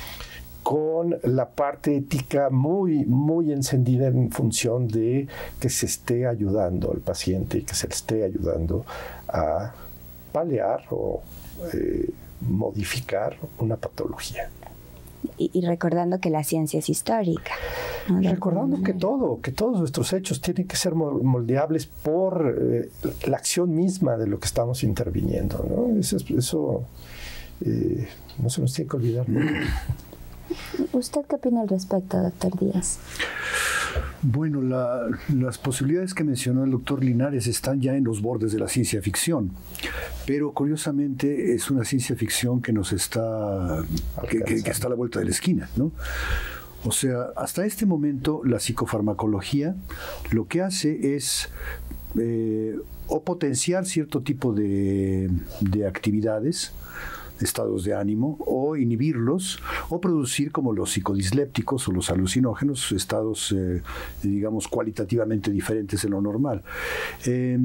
Speaker 2: con la parte ética muy, muy encendida en función de que se esté ayudando al paciente y que se le esté ayudando a paliar o eh, modificar una patología.
Speaker 1: Y, y recordando que la ciencia es histórica, ¿no?
Speaker 2: Recordando que todo, que todos nuestros hechos tienen que ser moldeables por eh, la acción misma de lo que estamos interviniendo, ¿no? Eso, eso eh, no se nos tiene que olvidar nunca.
Speaker 1: ¿Usted qué opina al respecto, doctor Díaz?
Speaker 4: Bueno, la, las posibilidades que mencionó el doctor Linares están ya en los bordes de la ciencia ficción, pero curiosamente es una ciencia ficción que nos está, que, que, que está a la vuelta de la esquina, ¿no? O sea, hasta este momento la psicofarmacología lo que hace es eh, o potenciar cierto tipo de, de actividades, estados de ánimo, o inhibirlos, o producir, como los psicodislépticos o los alucinógenos, estados, eh, digamos, cualitativamente diferentes de lo normal. Eh,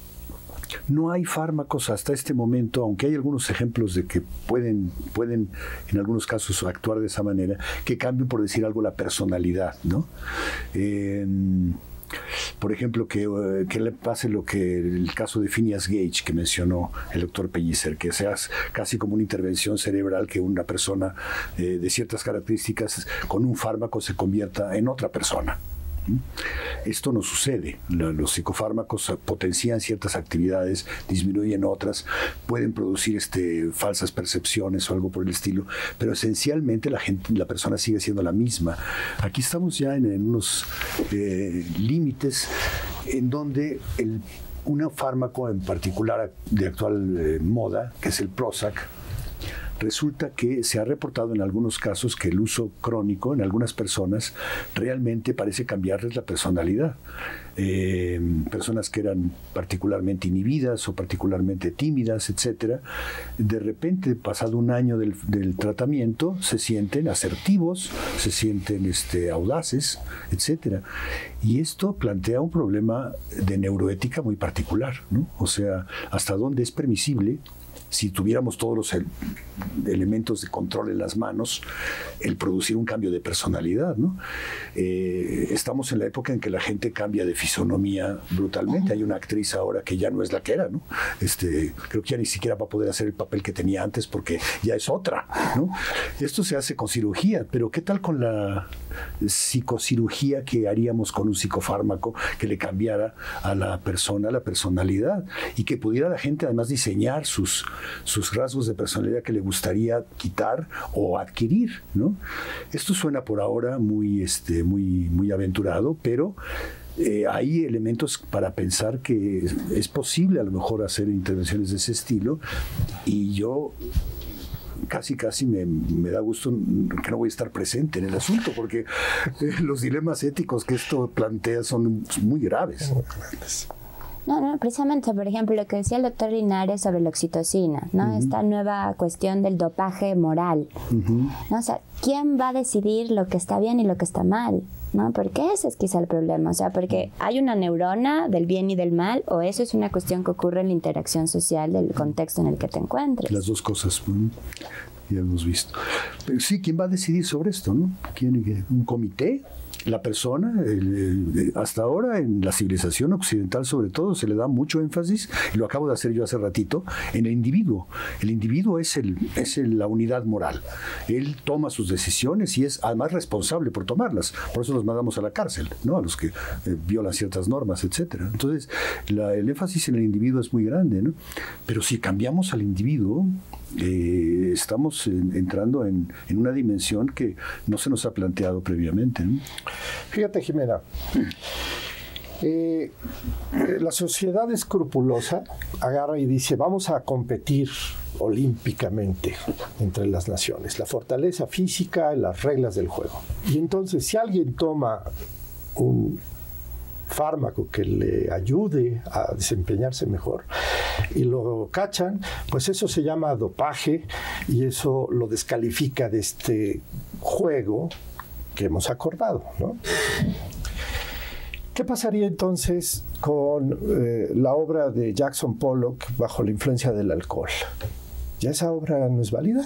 Speaker 4: no hay fármacos hasta este momento, aunque hay algunos ejemplos de que pueden, pueden en algunos casos actuar de esa manera, que cambien, por decir algo, la personalidad, ¿no? Eh, Por ejemplo, que, que le pase lo que el caso de Phineas Gage que mencionó el doctor Pellicer, que sea casi como una intervención cerebral, que una persona eh, de ciertas características con un fármaco se convierta en otra persona. Esto no sucede. Los psicofármacos potencian ciertas actividades, disminuyen otras, pueden producir este, falsas percepciones o algo por el estilo, pero esencialmente la gente, la persona sigue siendo la misma. Aquí estamos ya en, en unos eh, límites en donde el, un fármaco en particular de actual eh, moda, que es el Prozac, resulta que se ha reportado en algunos casos que el uso crónico en algunas personas realmente parece cambiarles la personalidad. Eh, personas que eran particularmente inhibidas o particularmente tímidas, etcétera, de repente, pasado un año del, del tratamiento, se sienten asertivos, se sienten este, audaces, etcétera. Y esto plantea un problema de neuroética muy particular, ¿no? O sea, hasta dónde es permisible, si tuviéramos todos los el, elementos de control en las manos, el producir un cambio de personalidad, ¿no? Eh, estamos en la época en que la gente cambia de fisonomía brutalmente. Hay una actriz ahora que ya no es la que era, ¿no? Este, creo que ya ni siquiera va a poder hacer el papel que tenía antes porque ya es otra, ¿no? Esto se hace con cirugía, pero ¿qué tal con la psicocirugía que haríamos con un psicofármaco que le cambiara a la persona la personalidad y que pudiera la gente además diseñar sus sus rasgos de personalidad que le gustaría quitar o adquirir, ¿no? Esto suena por ahora muy, este, muy, muy aventurado, pero eh, hay elementos para pensar que es posible a lo mejor hacer intervenciones de ese estilo, y yo casi casi me, me da gusto que no voy a estar presente en el asunto, porque eh, los dilemas éticos que esto plantea son muy graves.
Speaker 1: No, no, precisamente, por ejemplo, lo que decía el doctor Linares sobre la oxitocina, ¿no? Uh-huh. Esta nueva cuestión del dopaje moral, uh-huh. ¿no? O sea, ¿quién va a decidir lo que está bien y lo que está mal? ¿No? Porque ese es quizá el problema, o sea, porque hay una neurona del bien y del mal, o eso es una cuestión que ocurre en la interacción social del contexto en el que te encuentres.
Speaker 4: Las dos cosas, ya hemos visto. Pero sí, ¿quién va a decidir sobre esto, no? ¿Quién, un comité? La persona, el, el, hasta ahora en la civilización occidental sobre todo se le da mucho énfasis, y lo acabo de hacer yo hace ratito, en el individuo. El individuo es, el, es el, la unidad moral. Él toma sus decisiones y es además responsable por tomarlas. Por eso los mandamos a la cárcel, ¿no? A los que eh, violan ciertas normas, etcétera. Entonces, la, el énfasis en el individuo es muy grande, ¿no? Pero si cambiamos al individuo, eh, estamos en, entrando en, en una dimensión que no se nos ha planteado previamente, ¿no?
Speaker 2: Fíjate, Jimena, eh, la sociedad escrupulosa agarra y dice, vamos a competir olímpicamente entre las naciones, la fortaleza física, las reglas del juego. Y entonces, si alguien toma un fármaco que le ayude a desempeñarse mejor y lo cachan, pues eso se llama dopaje y eso lo descalifica de este juego que hemos acordado, ¿no? ¿Qué pasaría entonces con eh, la obra de Jackson Pollock bajo la influencia del alcohol? ¿Ya esa obra no es válida?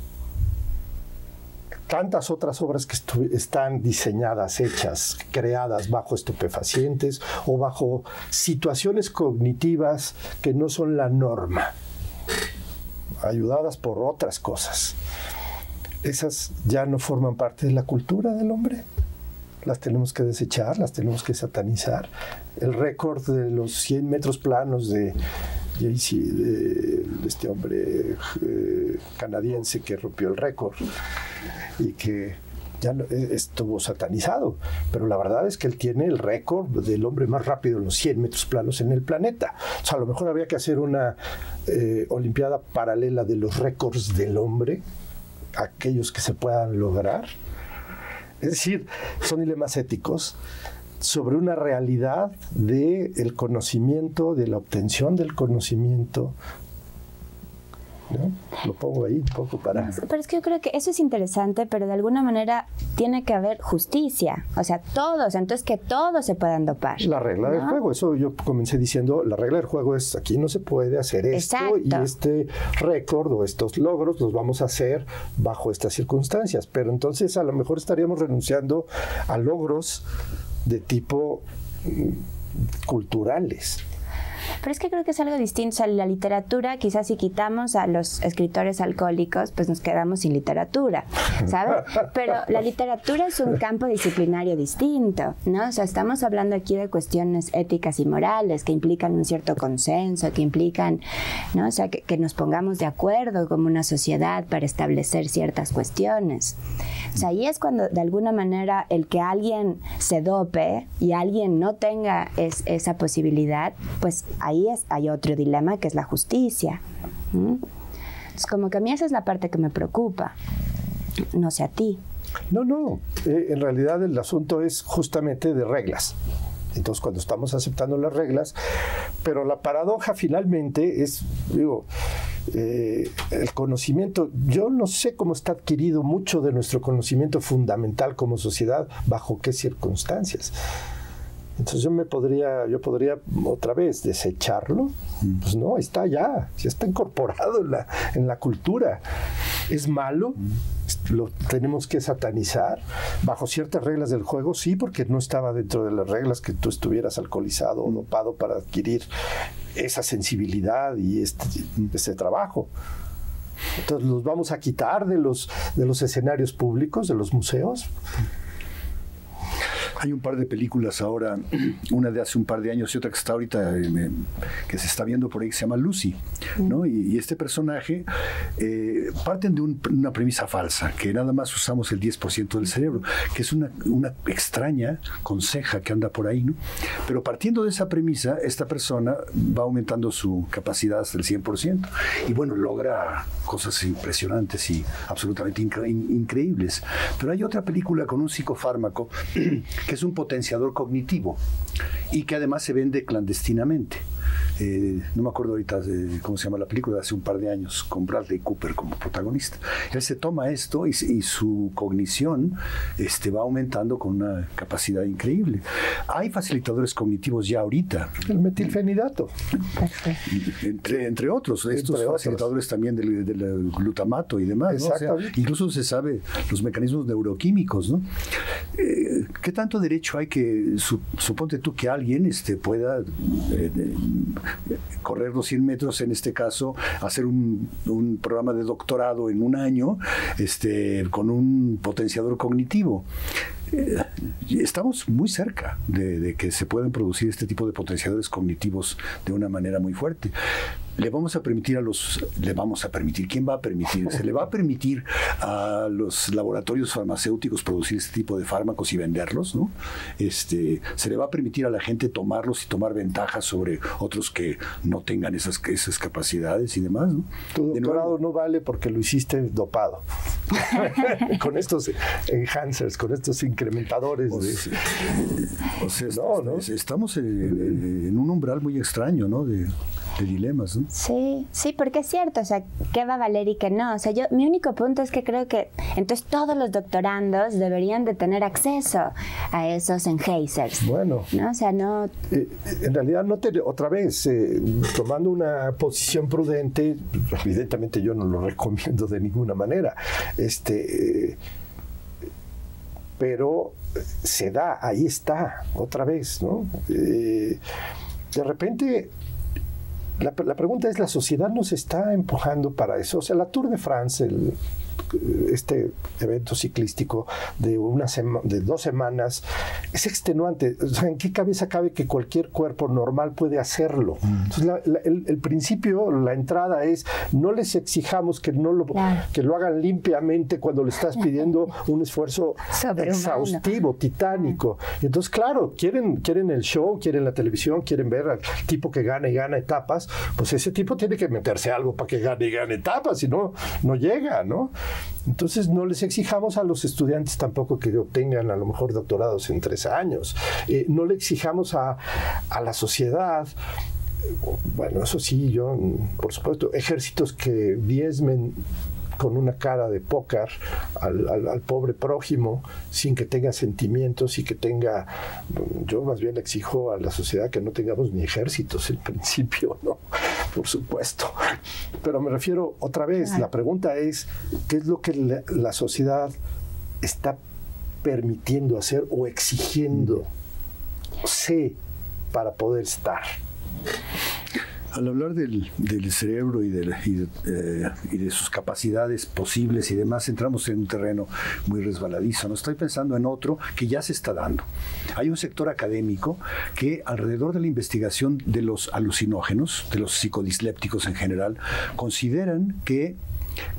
Speaker 2: Tantas otras obras que están diseñadas, hechas, creadas bajo estupefacientes o bajo situaciones cognitivas que no son la norma, ayudadas por otras cosas. ¿Esas ya no forman parte de la cultura del hombre? Las tenemos que desechar, las tenemos que satanizar. El récord de los cien metros planos de Jay-Z, de este hombre eh, canadiense que rompió el récord y que ya no, estuvo satanizado, pero la verdad es que él tiene el récord del hombre más rápido en los cien metros planos en el planeta. O sea, a lo mejor habría que hacer una eh, olimpiada paralela de los récords del hombre, aquellos que se puedan lograr. Es decir, son dilemas éticos sobre una realidad del conocimiento, de la obtención del conocimiento, ¿no? Lo pongo ahí un poco para...
Speaker 1: Pero es que yo creo que eso es interesante, pero de alguna manera tiene que haber justicia. O sea, todos, entonces que todos se puedan dopar.
Speaker 2: La regla, ¿no?, del juego. Eso yo comencé diciendo, la regla del juego es, aquí no se puede hacer esto. Exacto. Y este récord o estos logros los vamos a hacer bajo estas circunstancias. Pero entonces a lo mejor estaríamos renunciando a logros de tipo mm, culturales.
Speaker 1: Pero es que creo que es algo distinto. O sea, la literatura, quizás si quitamos a los escritores alcohólicos, pues nos quedamos sin literatura, ¿sabes? Pero la literatura es un campo disciplinario distinto, ¿no? O sea, estamos hablando aquí de cuestiones éticas y morales que implican un cierto consenso, que implican, ¿no? O sea, que, que nos pongamos de acuerdo como una sociedad para establecer ciertas cuestiones. O sea, ahí es cuando, de alguna manera, el que alguien se dope y alguien no tenga es, esa posibilidad, pues ahí es, hay otro dilema que es la justicia. ¿Mm? Es como que a mí esa es la parte que me preocupa, no sé a ti.
Speaker 2: No, no, eh, en realidad el asunto es justamente de reglas. Entonces, cuando estamos aceptando las reglas, pero la paradoja finalmente es, digo, eh, el conocimiento, yo no sé cómo está adquirido mucho de nuestro conocimiento fundamental como sociedad, bajo qué circunstancias. Entonces yo me podría, yo podría otra vez desecharlo. Pues no, está ya, ya está incorporado en la, en la cultura. Es malo, lo tenemos que satanizar bajo ciertas reglas del juego, sí, porque no estaba dentro de las reglas que tú estuvieras alcoholizado o dopado para adquirir esa sensibilidad y este, este trabajo. Entonces los vamos a quitar de los, de los escenarios públicos, de los museos.
Speaker 4: Hay un par de películas ahora, una de hace un par de años y otra que está ahorita, eh, que se está viendo por ahí, que se llama Lucy, ¿no? Y, y este personaje eh, parten de un, una premisa falsa, que nada más usamos el diez por ciento del cerebro, que es una, una extraña conseja que anda por ahí, ¿no? Pero partiendo de esa premisa, esta persona va aumentando su capacidad hasta el cien por ciento y bueno, logra cosas impresionantes y absolutamente incre increíbles. Pero hay otra película con un psicofármaco que es un potenciador cognitivo y que además se vende clandestinamente. Eh, no me acuerdo ahorita de cómo se llama la película, de hace un par de años, con Bradley Cooper como protagonista. Él se toma esto y, y su cognición este, va aumentando con una capacidad increíble. Hay facilitadores cognitivos ya ahorita.
Speaker 2: El metilfenidato.
Speaker 4: Entre, entre otros, estos entre facilitadores otros. También del, del glutamato y demás, ¿no? O sea, incluso se sabe los mecanismos neuroquímicos, ¿no? Eh, ¿Qué tanto derecho hay que, su, suponte tú que alguien este, pueda eh, de, correr los cien metros, en este caso, hacer un, un programa de doctorado en un año este, con un potenciador cognitivo? Eh, estamos muy cerca de, de que se puedan producir este tipo de potenciadores cognitivos de una manera muy fuerte. Le vamos a permitir a los, le vamos a permitir, ¿quién va a permitir? Se le va a permitir a los laboratorios farmacéuticos producir este tipo de fármacos y venderlos, ¿no? Este, se le va a permitir a la gente tomarlos y tomar ventajas sobre otros que no tengan esas, esas capacidades y demás, ¿no?
Speaker 2: Tu doctorado no vale porque lo hiciste dopado. Con estos enhancers, con estos incrementadores.
Speaker 4: O
Speaker 2: de...
Speaker 4: sea, o sea,
Speaker 2: no, ¿no?
Speaker 4: Estamos en, en un umbral muy extraño, ¿no? De, de dilemas, ¿no?
Speaker 1: Sí, sí, porque es cierto, o sea, ¿qué va a valer y qué no? O sea, yo, mi único punto es que creo que entonces todos los doctorandos deberían de tener acceso a esos enhancers.
Speaker 2: Bueno.
Speaker 1: ¿No? O sea, no...
Speaker 2: Eh, en realidad, no te, otra vez, eh, tomando una posición prudente, evidentemente yo no lo recomiendo de ninguna manera, este, eh, pero se da, ahí está, otra vez, ¿no? Eh, de repente... La, la pregunta es, ¿la sociedad nos está empujando para eso? O sea, la Tour de France, el, este evento ciclístico de, una sema, de dos semanas, es extenuante. O sea, ¿en qué cabeza cabe que cualquier cuerpo normal puede hacerlo? Mm. Entonces, la, la, el, el principio, la entrada es, no les exijamos que, no lo, claro. que lo hagan limpiamente cuando le estás pidiendo un esfuerzo exhaustivo, titánico. Y entonces, claro, quieren, quieren el show, quieren la televisión, quieren ver al tipo que gana y gana etapas, pues ese tipo tiene que meterse algo para que gane y gane etapas, si no, no llega, ¿no? Entonces no les exijamos a los estudiantes tampoco que obtengan a lo mejor doctorados en tres años. Eh, no le exijamos a, a la sociedad, bueno, eso sí, yo, por supuesto, ejércitos que diezmen con una cara de póker al, al, al pobre prójimo sin que tenga sentimientos y que tenga, yo más bien le exijo a la sociedad que no tengamos ni ejércitos en principio, ¿no? Por supuesto. Pero me refiero otra vez, la pregunta es, ¿qué es lo que la, la sociedad está permitiendo hacer o exigiendo sé para poder estar?
Speaker 4: Al hablar del, del cerebro y de, y, de, eh, y de sus capacidades posibles y demás, entramos en un terreno muy resbaladizo. No estoy pensando en otro que ya se está dando. Hay un sector académico que alrededor de la investigación de los alucinógenos, de los psicodislépticos en general, consideran que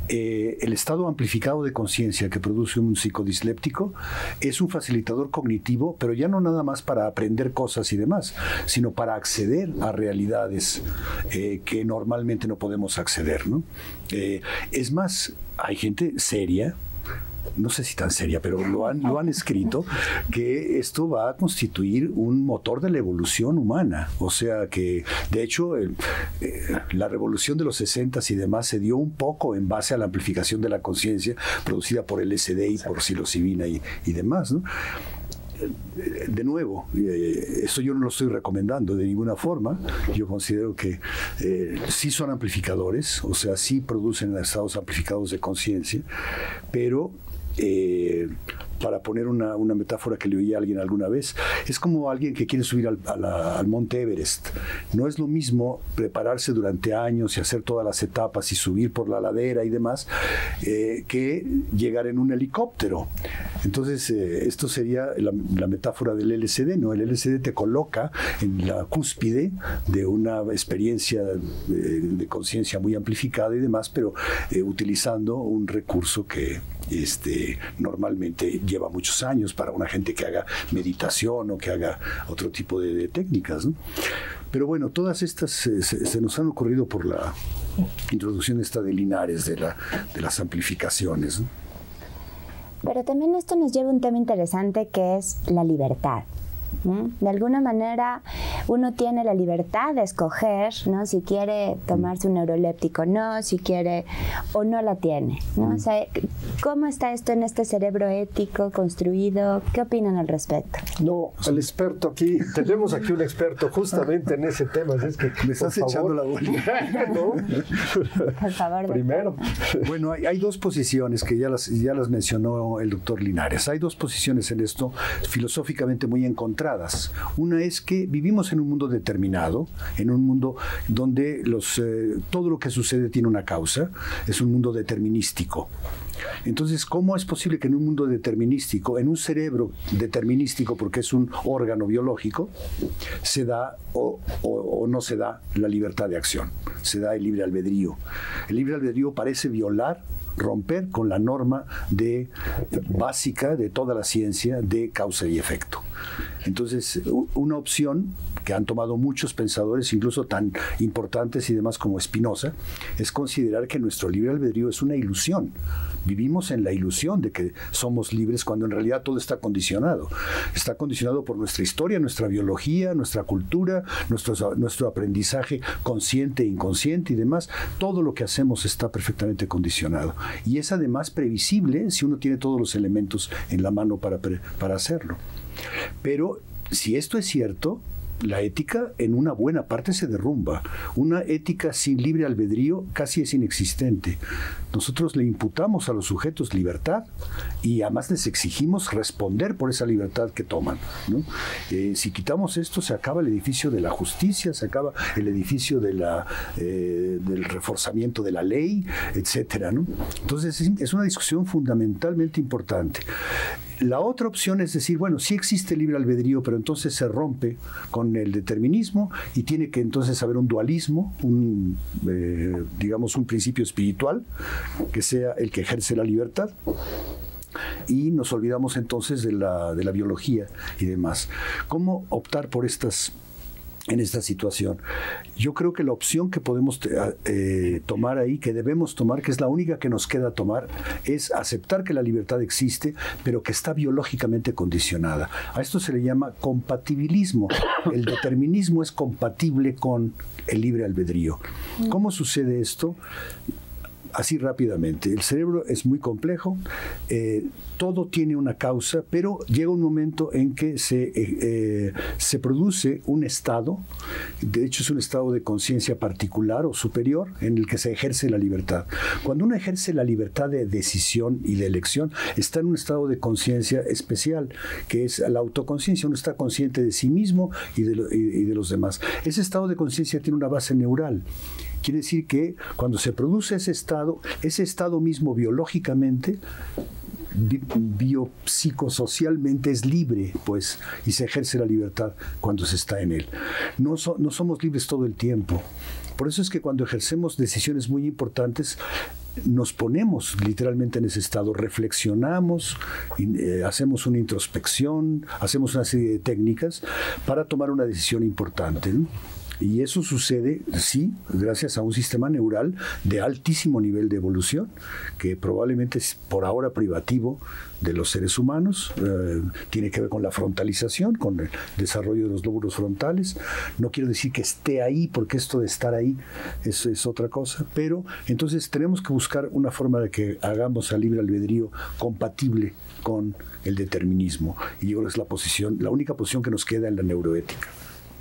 Speaker 4: eh, el estado amplificado de conciencia que produce un psicodisléptico es un facilitador cognitivo, pero ya no nada más para aprender cosas y demás, sino para acceder a realidades eh, que normalmente no podemos acceder, ¿no? Eh, es más, hay gente seria, no sé si tan seria, pero lo han, lo han escrito, que esto va a constituir un motor de la evolución humana. O sea que, de hecho, el, eh, la revolución de los sesentas y demás se dio un poco en base a la amplificación de la conciencia producida por L S D y por psilocibina y, y demás, ¿no? De nuevo, eh, esto yo no lo estoy recomendando de ninguna forma. Yo considero que eh, sí son amplificadores, o sea, sí producen estados amplificados de conciencia, pero eh, para poner una, una metáfora que le oí a alguien alguna vez, es como alguien que quiere subir al, a la, al Monte Everest. No es lo mismo prepararse durante años y hacer todas las etapas y subir por la ladera y demás, eh, que llegar en un helicóptero. Entonces, eh, esto sería la, la metáfora del L S D, ¿no? El L S D te coloca en la cúspide de una experiencia eh, de conciencia muy amplificada y demás, pero eh, utilizando un recurso que este, normalmente lleva muchos años para una gente que haga meditación o que haga otro tipo de, de técnicas, ¿no? Pero bueno, todas estas eh, se, se nos han ocurrido por la introducción esta de Linares, de, la, de las amplificaciones, ¿no?
Speaker 1: Pero también esto nos lleva a un tema interesante que es la libertad. ¿Mm? De alguna manera uno tiene la libertad de escoger, ¿no? Si quiere tomarse un neuroléptico, no, si quiere o no la tiene, ¿no? O sea, ¿cómo está esto en este cerebro ético construido? ¿Qué opinan al respecto?
Speaker 2: No, el experto aquí, tenemos aquí un experto justamente en ese tema, así es que
Speaker 4: me estás echando la bola.
Speaker 2: ¿No?
Speaker 1: Por favor.
Speaker 2: Primero.
Speaker 4: Bueno, hay, hay dos posiciones que ya las, ya las mencionó el doctor Linares. Hay dos posiciones en esto filosóficamente muy encontradas. Una es que vivimos en un mundo determinado, en un mundo donde los, eh, todo lo que sucede tiene una causa, es un mundo determinístico. Entonces, ¿cómo es posible que en un mundo determinístico, en un cerebro determinístico, porque es un órgano biológico, se da o, o, o no se da la libertad de acción? Se da el libre albedrío. El libre albedrío parece violar, romper con la norma de, básica de toda la ciencia de causa y efecto. Entonces, una opción que han tomado muchos pensadores, incluso tan importantes y demás como Spinoza, es considerar que nuestro libre albedrío es una ilusión. Vivimos en la ilusión de que somos libres cuando en realidad todo está condicionado. Está condicionado por nuestra historia, nuestra biología, nuestra cultura, nuestro, nuestro aprendizaje consciente e inconsciente y demás. Todo lo que hacemos está perfectamente condicionado. Y es además previsible si uno tiene todos los elementos en la mano para, para hacerlo. Pero si esto es cierto, la ética en una buena parte se derrumba. Una ética sin libre albedrío casi es inexistente. Nosotros le imputamos a los sujetos libertad y además les exigimos responder por esa libertad que toman, ¿no? Eh, si quitamos esto, se acaba el edificio de la justicia, se acaba el edificio de la, eh, del reforzamiento de la ley, etcétera, ¿no? Entonces es, es una discusión fundamentalmente importante. La otra opción es decir, bueno, sí existe libre albedrío, pero entonces se rompe con el determinismo y tiene que entonces haber un dualismo, un, eh, digamos, un principio espiritual que sea el que ejerce la libertad. Y nos olvidamos entonces de la, de la biología y demás. ¿Cómo optar por estas en esta situación? Yo creo que la opción que podemos eh, tomar ahí, que debemos tomar, que es la única que nos queda tomar, es aceptar que la libertad existe, pero que está biológicamente condicionada. A esto se le llama compatibilismo. El determinismo es compatible con el libre albedrío. ¿Cómo sucede esto? Así rápidamente, el cerebro es muy complejo, eh, todo tiene una causa, pero llega un momento en que se, eh, eh, se produce un estado, de hecho es un estado de conciencia particular o superior, en el que se ejerce la libertad. Cuando uno ejerce la libertad de decisión y de elección, está en un estado de conciencia especial, que es la autoconciencia. Uno está consciente de sí mismo y de, lo, y, y de los demás. Ese estado de conciencia tiene una base neural. Quiere decir que cuando se produce ese estado, ese estado mismo biológicamente, bi biopsicosocialmente es libre, pues, y se ejerce la libertad cuando se está en él. No, so, no somos libres todo el tiempo. Por eso es que cuando ejercemos decisiones muy importantes, nos ponemos literalmente en ese estado, reflexionamos, eh, hacemos una introspección, hacemos una serie de técnicas para tomar una decisión importante, ¿no? Y eso sucede, sí, gracias a un sistema neural de altísimo nivel de evolución, que probablemente es por ahora privativo de los seres humanos, eh, tiene que ver con la frontalización, con el desarrollo de los lóbulos frontales. No quiero decir que esté ahí, porque esto de estar ahí es, es otra cosa, pero entonces tenemos que buscar una forma de que hagamos al libre albedrío compatible con el determinismo. Y yo creo que es la posición, la única posición que nos queda en la neuroética.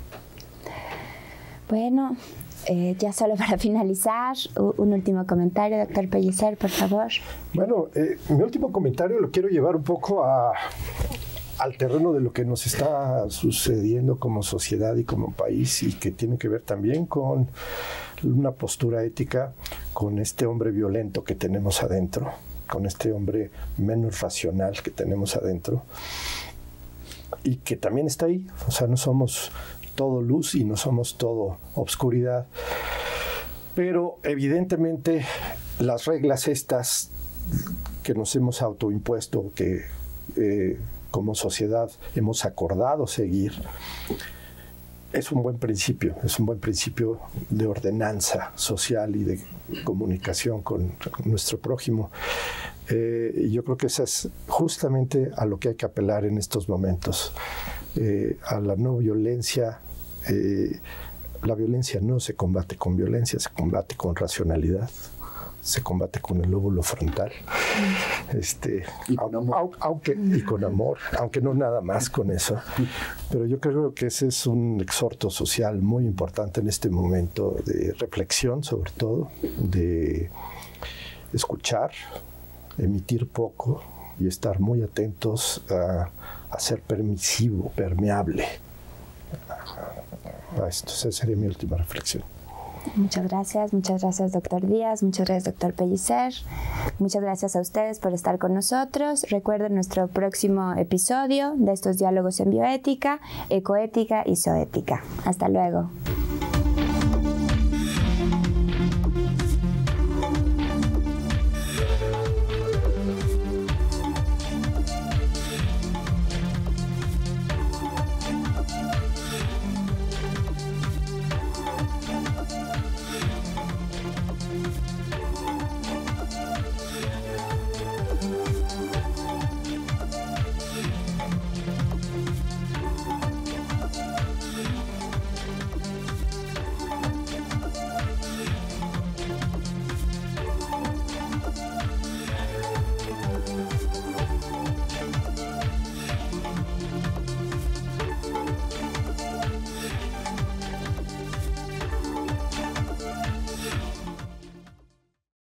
Speaker 1: Bueno, eh, ya solo para finalizar, un último comentario, doctor Pellicer, por favor.
Speaker 2: Bueno, eh, mi último comentario lo quiero llevar un poco a, al terreno de lo que nos está sucediendo como sociedad y como país, y que tiene que ver también con una postura ética, con este hombre violento que tenemos adentro, con este hombre menos racional que tenemos adentro, y que también está ahí. O sea, no somos todo luz y no somos todo obscuridad, pero evidentemente las reglas estas que nos hemos autoimpuesto, que eh, como sociedad hemos acordado seguir, es un buen principio, es un buen principio de ordenanza social y de comunicación con, con nuestro prójimo. Eh, y yo creo que eso es justamente a lo que hay que apelar en estos momentos, eh, a la no violencia. Eh, la violencia no se combate con violencia, se combate con racionalidad, se combate con el lóbulo frontal, este,
Speaker 4: y con amor.
Speaker 2: Aunque, y con amor, aunque no nada más con eso. Pero yo creo que ese es un exhorto social muy importante en este momento de reflexión, sobre todo, de escuchar, emitir poco y estar muy atentos a, a ser permisivo, permeable. Esto, esa sería mi última reflexión.
Speaker 1: Muchas gracias, muchas gracias doctor Díaz, muchas gracias doctor Pellicer, muchas gracias a ustedes por estar con nosotros. Recuerden nuestro próximo episodio de estos diálogos en bioética, ecoética y zoética. Hasta luego.